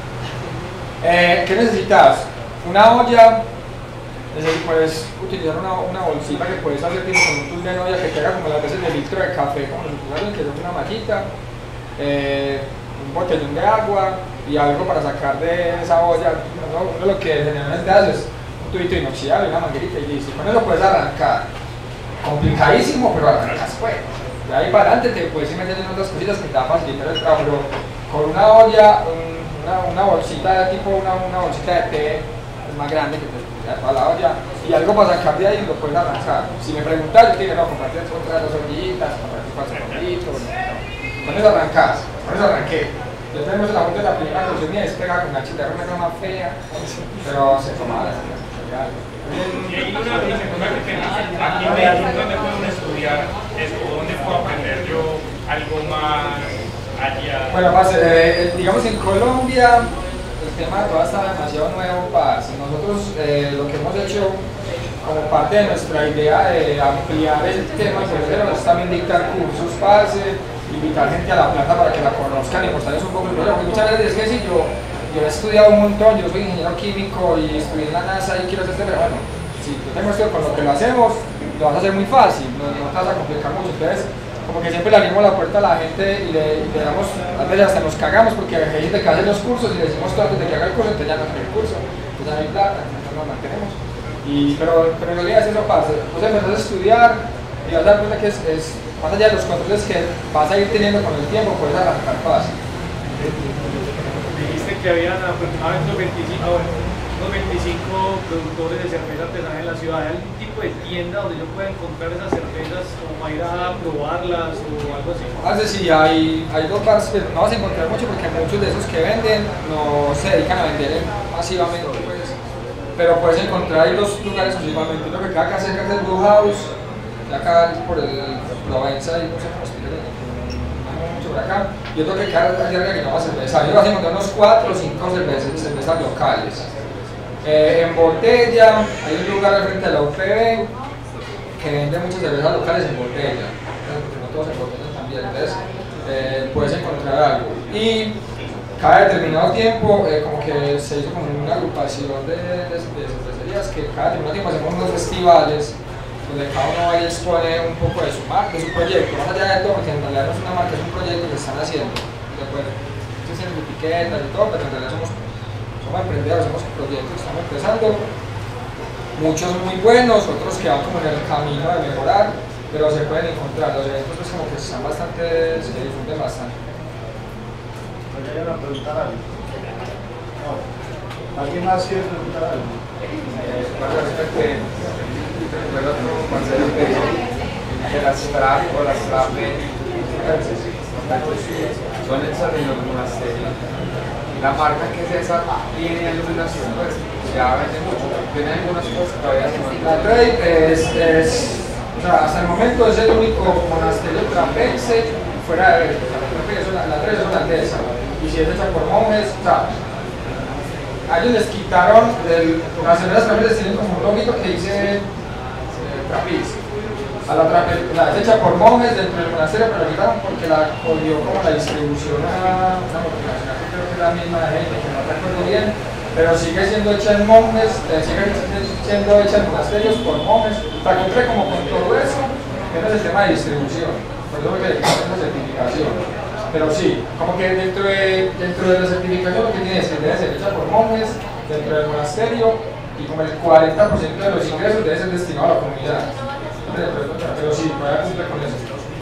Eh, ¿Qué necesitas? Una olla, puedes utilizar una, una bolsita que puedes hacer tipo con un tule de olla que te haga como las veces de litro de café, como los usuarios, que es una mallita, eh, un botellón de agua y algo para sacar de esa olla. Uno, uno lo que generalmente hace es un tubito inoxidable, una manguerita y listo. Con eso puedes arrancar. Complicadísimo, pero arrancas pues. De ahí para adelante te puedes ir metiendo en otras cositas que te va a facilitar el trabajo, pero con una olla, un, una, una bolsita tipo una, una bolsita de té más grande que te da toda la olla y algo para sacar de ahí lo puedes arrancar. Si me preguntas, yo te digo, no, comprarte otras dos ollitas, comprarte cuatro poquitos. Con eso arrancas, con eso arranqué. Ya tenemos la junta de la primera canción y despega con una chita una gama fea, pero se tomaba la cerveza. Y hay una segunda que te dice, aquí en Medellín, ¿dónde puedo estudiar eso? ¿Dónde puedo aprender yo algo más allá? Bueno, parce, eh, digamos en Colombia el tema todavía está demasiado nuevo, parce. Nosotros eh, lo que hemos hecho como parte de nuestra idea de ampliar el tema, pues es también dictar cursos, parce, invitar gente a La Plata para que la conozcan y mostrarles un poco el problema, porque muchas veces es que si yo, yo he estudiado un montón, yo soy ingeniero químico y estudié en la NASA y quiero hacer este, pero bueno, si yo tengo esto con lo que lo hacemos, lo vas a hacer muy fácil, no, no te vas a complicar mucho. Entonces, como que siempre le abrimos la puerta a la gente y le, y le damos, a veces hasta nos cagamos porque hay gente que hace los cursos y le decimos todo antes de que haga el curso, entonces ya no hace el curso, entonces ya no hay plata, entonces nos mantenemos. Y, pero, pero en realidad es eso pasa, entonces empezás a estudiar y vas a dar cuenta que es, es más allá de los controles que vas a ir teniendo con el tiempo, puedes arrancar fácil. Dijiste que habían aproximadamente unos veinticinco, unos veinticinco productores de cerveza artesanal en la ciudad. ¿Hay algún tipo de tienda donde yo pueda encontrar esas cervezas como para ir a probarlas o algo así? Hace sí, hay, hay dos bares, pero no vas a encontrar mucho porque muchos de esos que venden no se dedican a vender masivamente, pues. Pero puedes encontrar ahí dos lugares exclusivamente. Uno que queda acá cerca del Blue House, de acá por el Provenza y no sé cómo explicarlo, mucho por acá, y otro que queda allá arriba que no va a cerveza. Ahí vas a encontrar unos cuatro o cinco cervezas, cervezas locales. Eh, en botella, hay un lugar al frente de la U P B que vende muchas cervezas locales en botella, porque no todos en botella también, entonces eh, puedes encontrar algo. Y cada determinado tiempo, eh, como que se hizo como una agrupación de, de, de cervecerías que cada determinado tiempo hacemos unos festivales donde cada uno va y expone un poco de su marca, de su proyecto, más allá de todo, porque en realidad no es una marca, es un proyecto que están haciendo. después se hacen etiquetas y todo, pero en realidad somos, somos emprendedores, somos proyectos que estamos empezando, muchos muy buenos, otros que van como en el camino de mejorar, pero se pueden encontrar, los eventos pues como que están bastante, se difunden bastante. ¿Podría ir a preguntar algo? No. ¿Alguien más quiere preguntar algo? Para respecto al otro parcero que de las trap o las trape son hechas en los monasterios. La marca que es esa tiene iluminación, pues ya vende mucho, tiene algunas cosas que todavía se La Trade es, es, o sea, hasta el momento es el único monasterio trapense fuera de Bélgica. La, la Trade es holandesa y si es hecha por monjes, o sea, a ellos les quitaron, el, las cervezas trapenses tienen como un loguito que dice eh, Trapiz. A la, la es hecha por monjes dentro del monasterio, pero la quitaron porque la cogió como la distribución a una multinacional que creo que es la misma de gente, que no recuerdo bien, pero sigue siendo hecha en monjes, eh, sigue siendo hecha en monasterios por monjes. La compré como con todo eso, que no es el tema de distribución, por eso que le quitaron la certificación. Pero sí, como que dentro de, dentro de la certificación lo que tiene es que debe ser hecha por monjes dentro del monasterio y como el cuarenta por ciento de los ingresos debe ser destinado a la comunidad. Pero sí, todavía cumple con eso.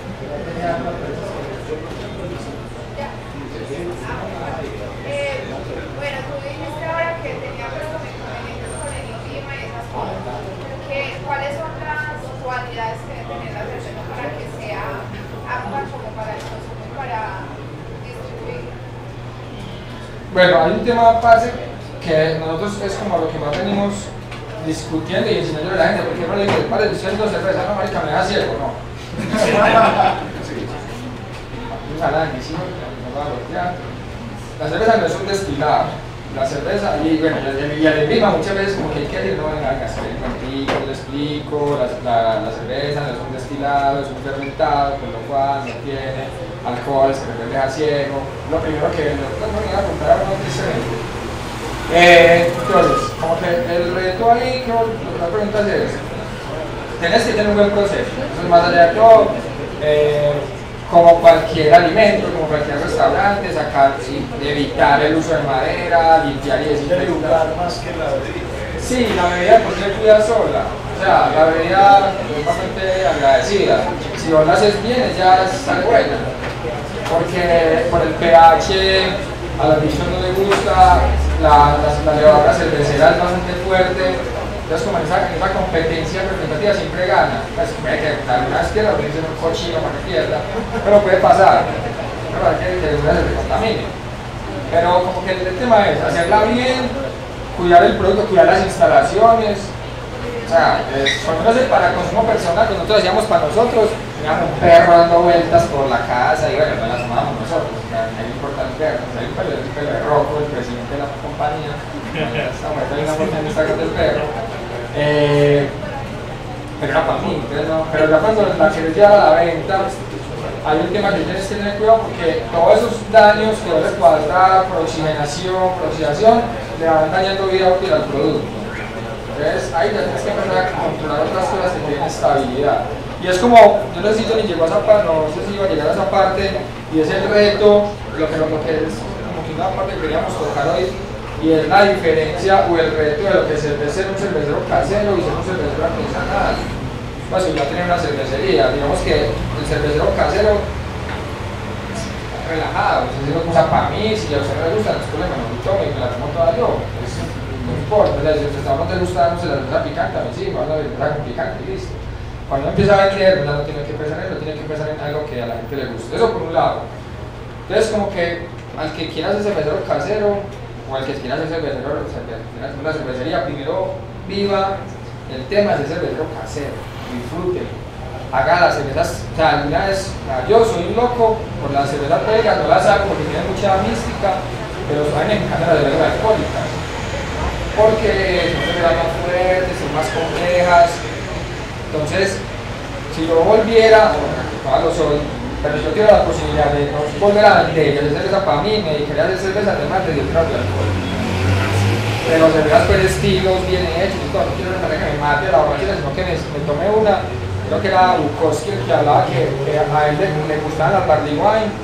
Eh, bueno, tú dijiste ahora que tenía problemas con el clima y esas cosas. ¿Qué, ¿Cuáles son las cualidades que debe tener la cerveza para que sea apta como para el consumo y para distribuir? Bueno, hay un tema base que nosotros es como lo que más venimos discutiendo y enseñándole a la gente, porque no le digo, vale, estoy haciendo cerveza, no, marica, me da ciego, no. Un análisis, ¿sí? No va a voltear. La cerveza no es un destilado, la cerveza, y bueno, y al envima muchas veces como que hay que decir, no, venga, venga, esperen un momentico, le explico, la, la, la cerveza no es un destilado, es un fermentado, con lo cual no tiene alcohol, se le deja ciego. Lo primero que nosotros nos iba a contar a uno tristemente. Eh, entonces, como que el reto ahí, creo, la pregunta es esa. Tienes que tener un buen proceso. Entonces, más allá de todo, eh, como cualquier alimento, como cualquier restaurante, sacar, sí, evitar el uso de madera, limpiar y desinfectar. Más que la bebida. Sí, la bebida por ser cuida sola. O sea, la bebida es bastante agradecida. Si vos la haces bien, ella sale buena. Porque por el pH, a los bichos no les gusta. La, la, la levadura cervecera es bastante fuerte, entonces como en esa, en esa competencia representativa siempre gana. Pues puede que alguna vez pierda, puede ser un cochino para que pierda, pero puede pasar, pero para que, que una se contamine. Pero como que el, el tema es hacerla bien, cuidar el producto, cuidar las instalaciones. O sea, es, por lo menos para consumo personal, que nosotros hacíamos para nosotros, teníamos un perro dando vueltas por la casa y bueno, no las tomábamos nosotros, o sea, no importa el perro, o sea, el perro es el pelo de Rocco, el presidente de la compañía, esta mujer hay una foto en Instagram del perro, eh, pero era para mí, entonces no, pero ya cuando la quieres llevar a la venta, hay un tema que tienes que tener cuidado porque todos esos daños que vos les puedas dar, por oxigenación, por oxidación, le van dañando vida útil al producto. Entonces ahí ya tienes que empezar a controlar otras cosas que tienen estabilidad. Y es como, yo no sé si yo ni llegó a esa parte, no sé si iba a llegar a esa parte, y es el reto, lo que, lo que es como que una parte que queríamos tocar hoy, y es la diferencia o el reto de lo que es ser un cervecero casero y ser un cervecero artesanal. Pues si ya tiene una cervecería, digamos que el cervecero casero relajado, si es una cosa para mí, si a usted no le gusta, no es problema, no me tome, me la tomo toda yo. No importa, o sea, si a usted no te gusta, no se la cerveza picante, a mí sí, vamos a ver, con picante y listo. Cuando uno empieza a vender, ¿verdad? No tiene que pensar en eso, tiene que pensar en algo que a la gente le guste. Eso por un lado. Entonces, como que al que quiera ser cervecero casero, o al que quiera ser cervecero, una cervecería, primero viva el tema de ser cervecero casero, disfrute, haga las cervezas. O sea, una vez, yo soy un loco por las cervezas belgas, no las hago porque tienen mucha mística, pero a mí me encantan las cervezas alcohólicas. Porque son cervezas más fuertes, son más complejas. Entonces, si yo volviera, que todavía lo soy, pero yo tuviera la posibilidad de no volver a vender y hacer cerveza para mí, me dedicaría a hacer cerveza de más de diez grados de alcohol. Pero cervezas por estilos, bien hechos y todo, no quiero que me mate la borrachera, sino que me, me tomé una, creo que era Bukowski el que hablaba que, que a él le, le gustaban las barley wine,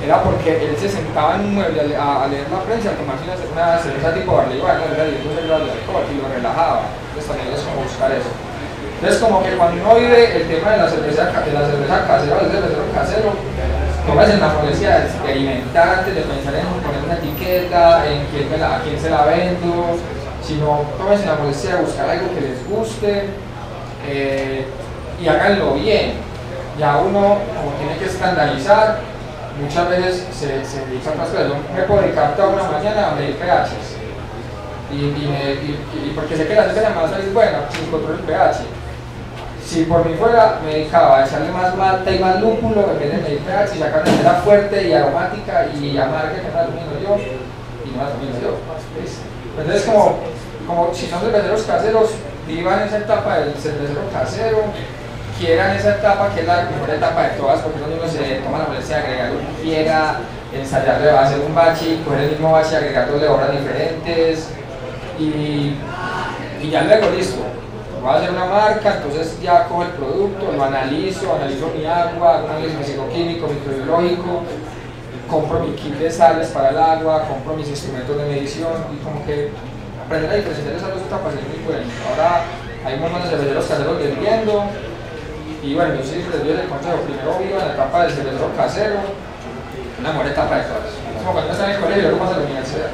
era porque él se sentaba en un mueble a, a leer la prensa, a tomarse una, una cerveza tipo Barley Wine, no era diez grados de alcohol, y lo relajaba. Entonces también es como buscar eso. Entonces como que cuando uno vive el tema de la cerveza, de la cerveza casera, del cervecero casero, tomas en la molestia de experimentar antes de pensar en poner una etiqueta, en quién me la, a quién se la vendo, sino tomes en la molestia de buscar algo que les guste eh, y háganlo bien. Ya uno como tiene que estandarizar, muchas veces se, se dice otras cosas. Yo me puedo dedicar toda una mañana a medir pH y, y, me, y, y porque sé que la cerveza me va a salir buena sin control el pH. Si por mí fuera, me dedicaba a echarle más malta y más lúpulo en vez de medir pH y sacar una cerveza fuerte y aromática y amarga que no la domino yo y no la domino yo. Entonces como, como si son cerveceros caseros, vivan esa etapa del cervecero casero, quieran esa etapa que es la mejor etapa de todas, porque donde uno se toma la molestia de agregar lo que quiera, ensayarle, va a hacer un bache, coger el mismo bache y agregar dos obras diferentes y, y ya luego listo. Voy a hacer una marca, entonces ya cojo el producto, lo analizo, analizo mi agua, hago un análisis físico-químico, microbiológico, compro mi kit de sales para el agua, compro mis instrumentos de medición y como que aprender a diferenciar esas dos etapas es muy bueno. Ahora hay un montón de cerveceros caseros vendiendo y bueno, yo sí les doy el consejo, primero viva en la etapa del cervecero casero, una mejor etapa de todas. Es como cuando están en el colegio y luego pasa a la universidad.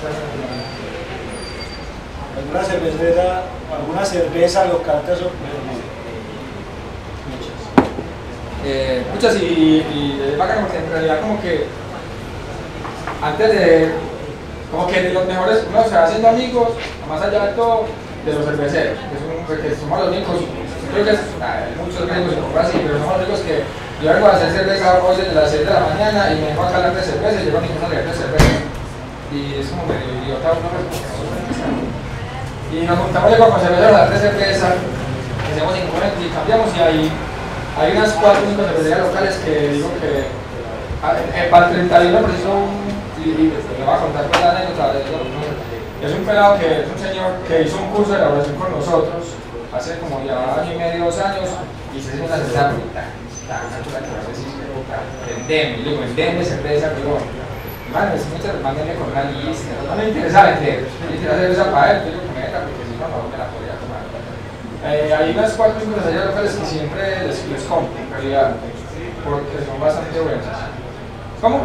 ¿Alguna cerveza, alguna cerveza local te sorprende? Muchas. Eh, muchas y, y es bacano porque en realidad como que antes de, como que de los mejores, uno se va haciendo amigos, más allá de todo, de los cerveceros, que, son, que somos los únicos, creo que es, hay muchos gringos y cosas así, pero somos los únicos que yo vengo a hacer cerveza hoy desde las seis de la mañana y me vengo a calar de cerveza y llego a mi casa a leer de cerveza. Y es como medio idiota uno que y nos juntamos luego con cerveceros a dar de cerveza, hacemos inconvenientes y cambiamos y hay, hay unas cuatro o cinco cervecerías locales que digo que eh, para el treinta y uno preciso un, y, y le voy a contar con la anécdota de eso. Es un pelado que es un señor que hizo un curso de elaboración con nosotros hace como ya año y medio, dos años y se hizo una cerveza brutal, una cosa que no sé si es vendeme, y digo vendeme cerveza, pero mano, es mucha mándeme con una lista, no me interesa vender, me interesa cerveza para él, yo que me meta porque si no, no me la podría tomar. Eh, hay unas cuatro cervecerías locales que siempre les, les compro, en realidad, porque son bastante buenas. ¿Cómo?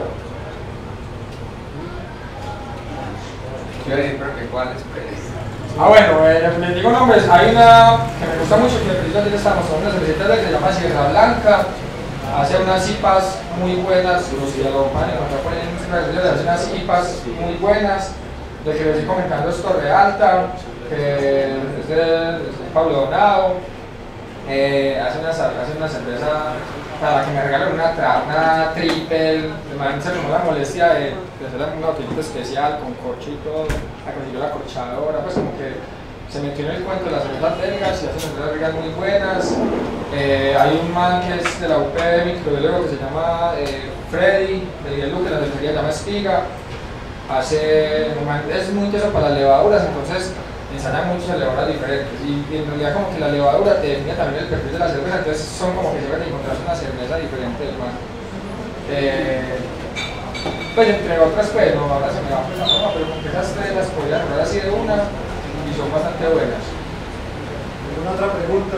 Yo le digo que cuáles, pues. Ah, bueno, eh, les digo nombres. Hay una que me gusta mucho, que precisamente estamos con una cervecita que se llama Sierra Blanca. Hace unas I P As muy buenas, los que lo van a encontrar por ahí en música de hace unas I P As muy buenas. De que les estoy comentando es Torre Alta, que es de, de Pablo Donado. Eh, hace, una, hace una cerveza para que me regalen una, una triple, me se tomó la molestia de, de hacer un botellito especial con corcho y todo, la consiguió la corchadora, pues como que se metió en el cuento de las cervezas belgas y hace cervezas belgas muy buenas. Eh, hay un man que es de la U P de microbiólogo que se llama eh, Freddy, de Guillermo, que la cervecería se llama Espiga. Hace, es muy teso para las levaduras, entonces ensayan muchas levaduras diferentes y, y en realidad como que la levadura te define también el perfil de la cerveza, entonces son como que se van a encontrar una cerveza diferente del man. Eh, pues entre otras pues, no, ahora se me va a pensar, no, pero con que esas tres las podría nombrar así de una y son bastante buenas. ¿Alguna otra pregunta?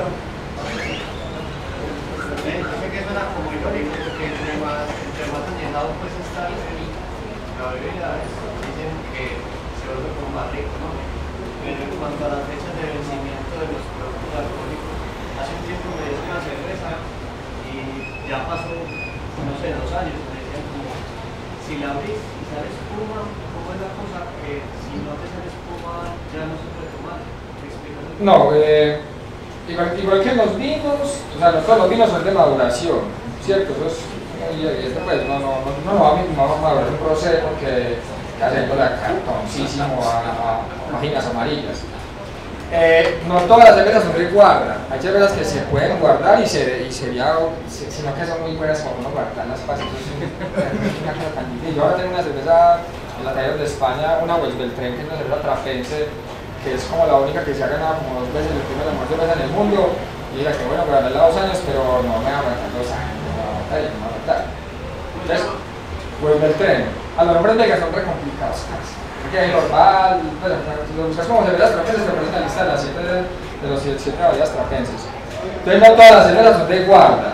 Yo sé que suena como irónico porque entre más, entre más añejado pues está la bebida, dicen que se vuelve como más rico, ¿no? Pero en cuanto a las fechas de vencimiento de los productos alcohólicos, hace un tiempo me dieron una cerveza y ya pasó, no sé, dos años, me decían como, si la abrís y sale espuma, ¿cómo es la cosa? Que si no te sale espuma ya no se puede tomar. No, eh, igual, igual que los vinos, o sea, no todos los vinos son de maduración, ¿cierto? Eso es, y este pues no, no, no, no, no va a madurar un proceso que haciéndole a cartoncísimo a, a, a páginas amarillas. Eh, no todas las cervezas son de guarda, hay cervezas que se pueden guardar y se, y sería, sino que son muy buenas como uno guardarlas fácil. Yo ahora tengo una cerveza, la trajeron de España, una Welsh del Tren, que es una cerveza trapense, que es como la única que se ha ganado como dos veces el premio de la mejor cerveza en el mundo. Y mira que bueno, guardarla dos años, pero no me va a aguantar dos años, no me va a aguantar, no me va a aguantar. Entonces, vuelve el tren. A los nombres belgas son re complicados, porque hay normal, bueno, lo buscas como cervezas trapenses, pero aparece en la lista de las siete de, de los siete variedades trapenses. Entonces no todas las cervezas son de guarda.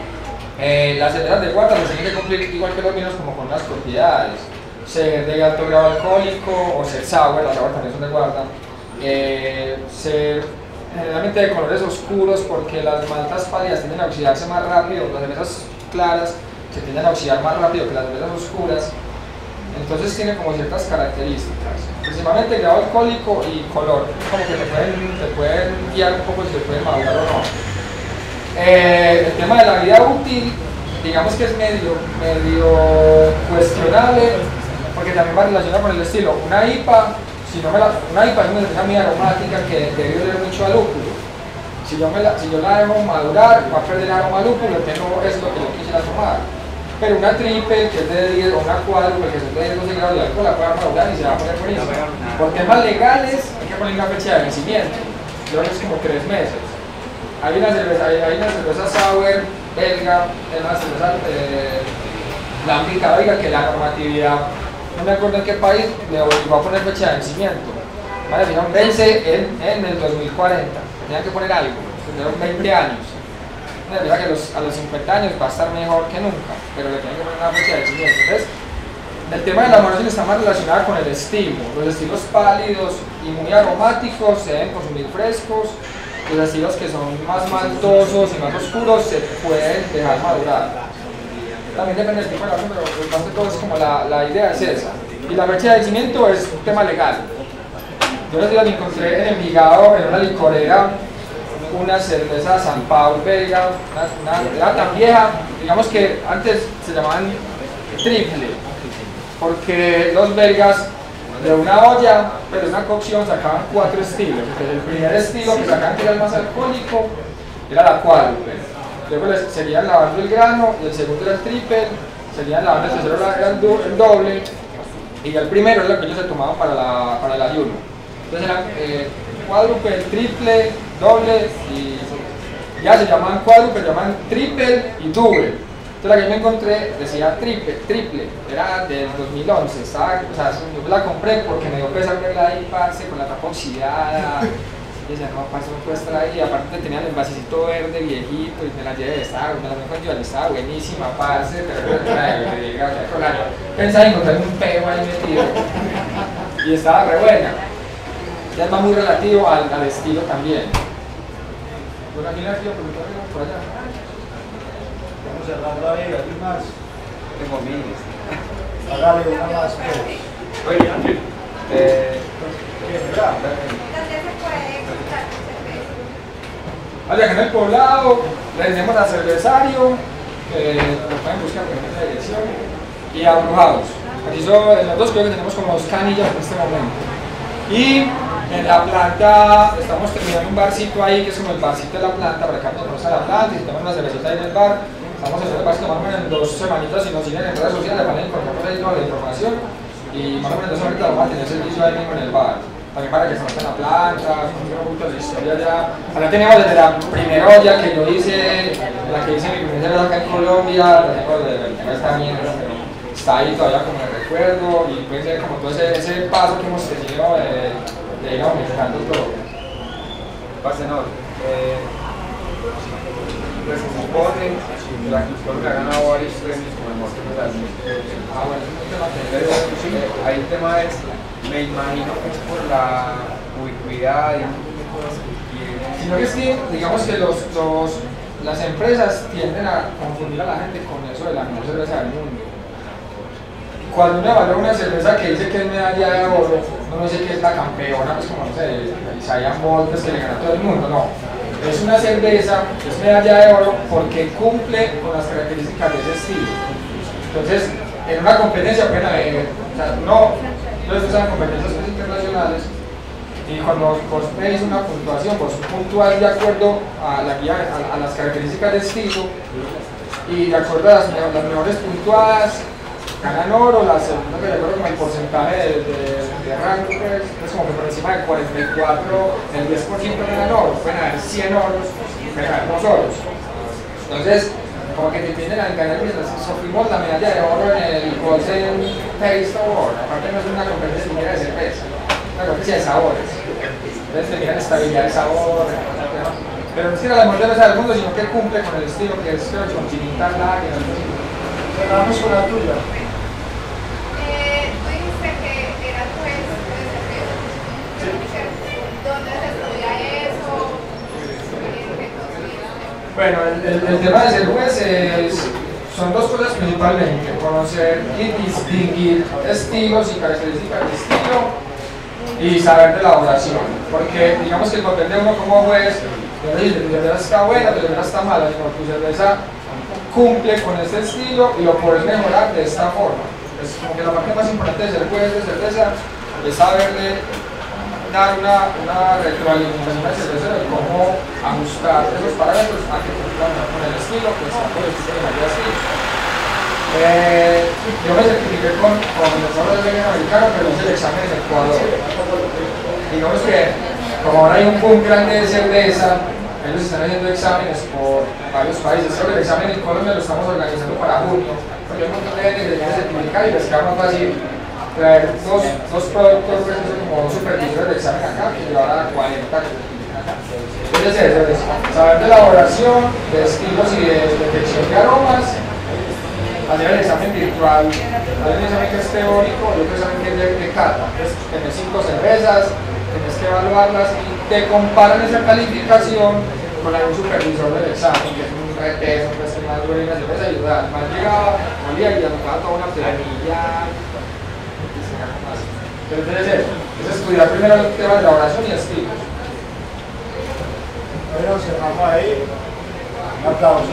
Eh, las cervezas de guarda se tienen que cumplir igual que los vinos como con las propiedades. Ser de alto grado alcohólico o ser sour, las sour también son de guarda. Eh, ser generalmente de colores oscuros porque las maltas pálidas tienden a oxidarse más rápido, las cervezas claras se tienden a oxidar más rápido que las cervezas oscuras. Entonces tiene como ciertas características, principalmente grado alcohólico y color, como que te pueden, te pueden guiar un poco si te pueden madurar o no. Eh, el tema de la vida útil, digamos que es medio, medio cuestionable, porque también va relacionado con el estilo. Una I P A, si no me la, una I P A es una cerveza muy aromática que debe oler mucho a lúpulo. Si yo, me la, si yo la dejo madurar, va a perder aroma a lúpulo, que no es lo que yo quisiera tomar. Pero una triple, que es de diez, o una cuádruple, que son de diez, doce grados de alcohol, la puede madurar y se va a poner buenísima. Por temas legales, hay que poner una fecha de vencimiento. Yo creo que es como tres meses. Hay una cerveza, hay, hay una cerveza sour belga, hay una cerveza eh, lambica belga, que la normatividad, no me acuerdo en qué país, le obligó a poner fecha de vencimiento. Vale, si no, vence en, en el dos mil cuarenta. Tenían que poner algo, tendrán veinte años. Una cerveza que los, a los cincuenta años va a estar mejor que nunca, pero le tienen que poner una fecha de vencimiento. Entonces, el tema de la maduración está más relacionado con el estilo. Los estilos pálidos y muy aromáticos se deben consumir frescos. Los estilos que son más maltosos y más oscuros se pueden dejar madurar. También depende del tipo de relación, pero más que todo es como la, la idea es esa. Y la fecha de vencimiento es un tema legal. Yo los días me encontré en Envigado, en una licorera, una cerveza San Paul belga, una, una, era tan vieja, digamos que antes se llamaban triple, porque los belgas de una olla, pero de una cocción sacaban cuatro estilos. Entonces, el primer estilo que sacaban, que era el más alcohólico, era la cuádruple. Luego les seguían lavando el grano, y el segundo era el triple, seguían lavando el tercero era el, do, el doble, y el primero era lo que ellos se tomaban para, la, para el ayuno. Entonces eran eh, cuádruple, triple, doble, y ya se llamaban cuádruple, se llamaban triple y double. Entonces la que yo me encontré decía triple, triple, era del dos mil once, estaba, o sea, yo la compré porque me dio pesar verla ahí, parce, con la tapa oxidada. Y decía, no, parce, no puede estar ahí. Aparte tenía el envasecito verde viejito y me la llevé, estaba, me la me con yo, estaba buenísima, parce, pero pensaba encontrar un peo ahí metido. Y estaba re buena. Ya es más muy relativo al, al estilo también. Bueno, aquí la quiero preguntar por allá. Vamos cerrando ahí, ¿alguien más? Tengo miles. Hágale una más, pues. Oye, eh, ¿Qué será? ¿Dónde se puede encontrar tu cerveza? Allá acá en el poblado tenemos a Cervesario, que lo pueden buscar por esta dirección, y a Brujados. Aquí son, en los dos creo que tenemos como dos canillas en este momento. Y en la planta estamos terminando un barcito ahí, que es como el barcito de la planta, para que nos conozcan la planta, y si tenemos una cervecita ahí en el bar. Estamos haciendo el barcito más o menos en dos semanitas, si nos siguen en redes sociales, van a encontrar ahí toda la información. Y más o menos en dos semanitas vamos a tener servicio ahí mismo en el bar. También para que conozcan la planta, un poquito de la historia ya. Acá tenemos desde la primera olla que yo hice, la que hice mi primera cerveza acá en Colombia, la tengo desde la esta mierda, pero está ahí todavía como el recuerdo, y puede ser como todo ese, ese paso que hemos tenido de, de ir aumentando todo. Parcenor, eh, pues se supone que la Colombia ha ganado varios premios como el Monte Medallo. Ah, bueno, es un tema que... Pero sí, ahí el tema es, me imagino que es por la ubicuidad y un montón de cosas que quieren. Sino que es que, digamos que los, los, las empresas tienden a confundir a la gente con eso de la mejor cerveza del mundo. Cuando uno evalúa una cerveza que dice que es medalla de oro, uno dice que es la campeona, pues como no sé, Usain Bolt, que le gana a todo el mundo, no. Es una cerveza que es medalla de oro porque cumple con las características de ese estilo. Entonces, en una competencia pueden haber, o sea, no, no están competencias internacionales, y cuando vos pedís una puntuación, vos puntúas de acuerdo a, la guía, a, a las características de estilo, y de acuerdo a las, las mejores puntuadas ganan oro, las segundas de acuerdo con el porcentaje de, de, de rango, pues, es como que por encima de cuarenta y cuatro, el diez por ciento ganan oro, pueden haber cien oros, pueden haber dos oros. Entonces, como que te tienden a engañar y sufrimos la medalla de oro en el Golden Taste Award. Aparte no es una competencia siquiera de cerveza, una competencia de sabores. Entonces te miran estabilidad de sabor, ¿no? Pero no es que la mejor cerveza del mundo, sino que cumple con el estilo que es continental lager. Cerramos con la tuya. Eh, tú dijiste que era tu ex de cerveza. ¿Dónde se estudia eso? ¿Qué consiste? Bueno, el, el, el tema de ser juez es, son dos cosas principalmente: conocer y distinguir estilos y características de estilo y saber de elaboración. Porque digamos que el papel de uno como juez no es decir, tu cerveza está buena, tu cerveza está mala, sino tu cerveza cumple con este estilo y lo puedes mejorar de esta forma. Es como que la parte más importante de ser juez de cerveza es saberle dar una, una retroalimentación al cervecero de cómo ajustar esos parámetros a que cumplan con el estilo que está por el estilo de así. Eh, yo me certifiqué con, con el mejor del gremio americano, pero hice el examen en Ecuador. Digamos que como ahora hay un boom grande de cerveza, ellos están haciendo exámenes por varios países. Creo que el examen en Colombia lo estamos organizando para junio, porque hay un montón de gente que quiere certificar y les queda más fácil traer dos, dos productos, como dos supervisores de examen acá, que llevar a cuarenta que certifican acá. Entonces eso es saber de elaboración, de estilos y de detección de aromas, hacer el examen virtual, hacer un examen que es teórico y otro examen que es de, de cata. Entonces tenés cinco cervezas, tienes que evaluarlas y te comparan esa calificación con la de un supervisor del examen, que es un reteso, pues que más duele una cerveza y ayuda. Más llegaba, olía y anotaba toda una planilla. Pero entonces eso, es estudiar primero el tema de elaboración y estilos. Bueno, cerramos ahí. Un aplauso.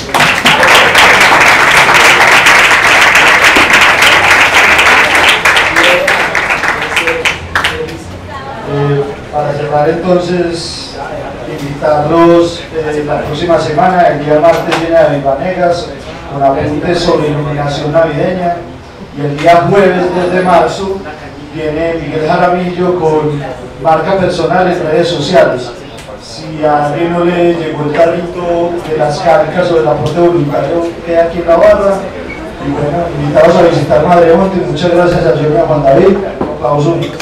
Eh, para cerrar entonces, invitarlos eh, la próxima semana, el día martes viene a Vivanegas con apuntes sobre iluminación navideña y el día jueves diez de marzo viene Miguel Jaramillo con marca personal en redes sociales. Si a alguien no le llegó el carrito de las carcas o del aporte voluntario, queda aquí en la barra. Y bueno, invitados a visitar Madremonte. Muchas gracias al señor Juan David. Aplauso. Y,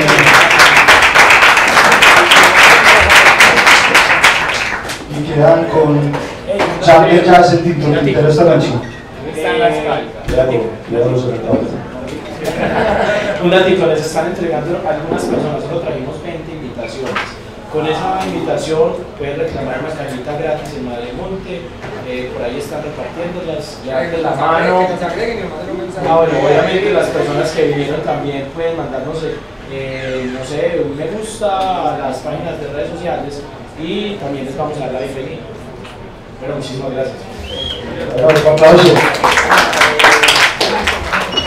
y quedan con Champion Jazz en Tinto Quintero esta noche. Un ratito, les están entregando a algunas personas, solo trajimos veinte invitaciones. Con esa invitación pueden reclamar una cajita gratis en Madremonte, eh, por ahí están repartiéndolas, ya de la mano. Ah, bueno, obviamente las personas que vinieron también pueden mandarnos, eh, no sé, un me gusta a las páginas de redes sociales y también les vamos a dar la bienvenida. Bueno, muchísimas gracias. Un aplauso.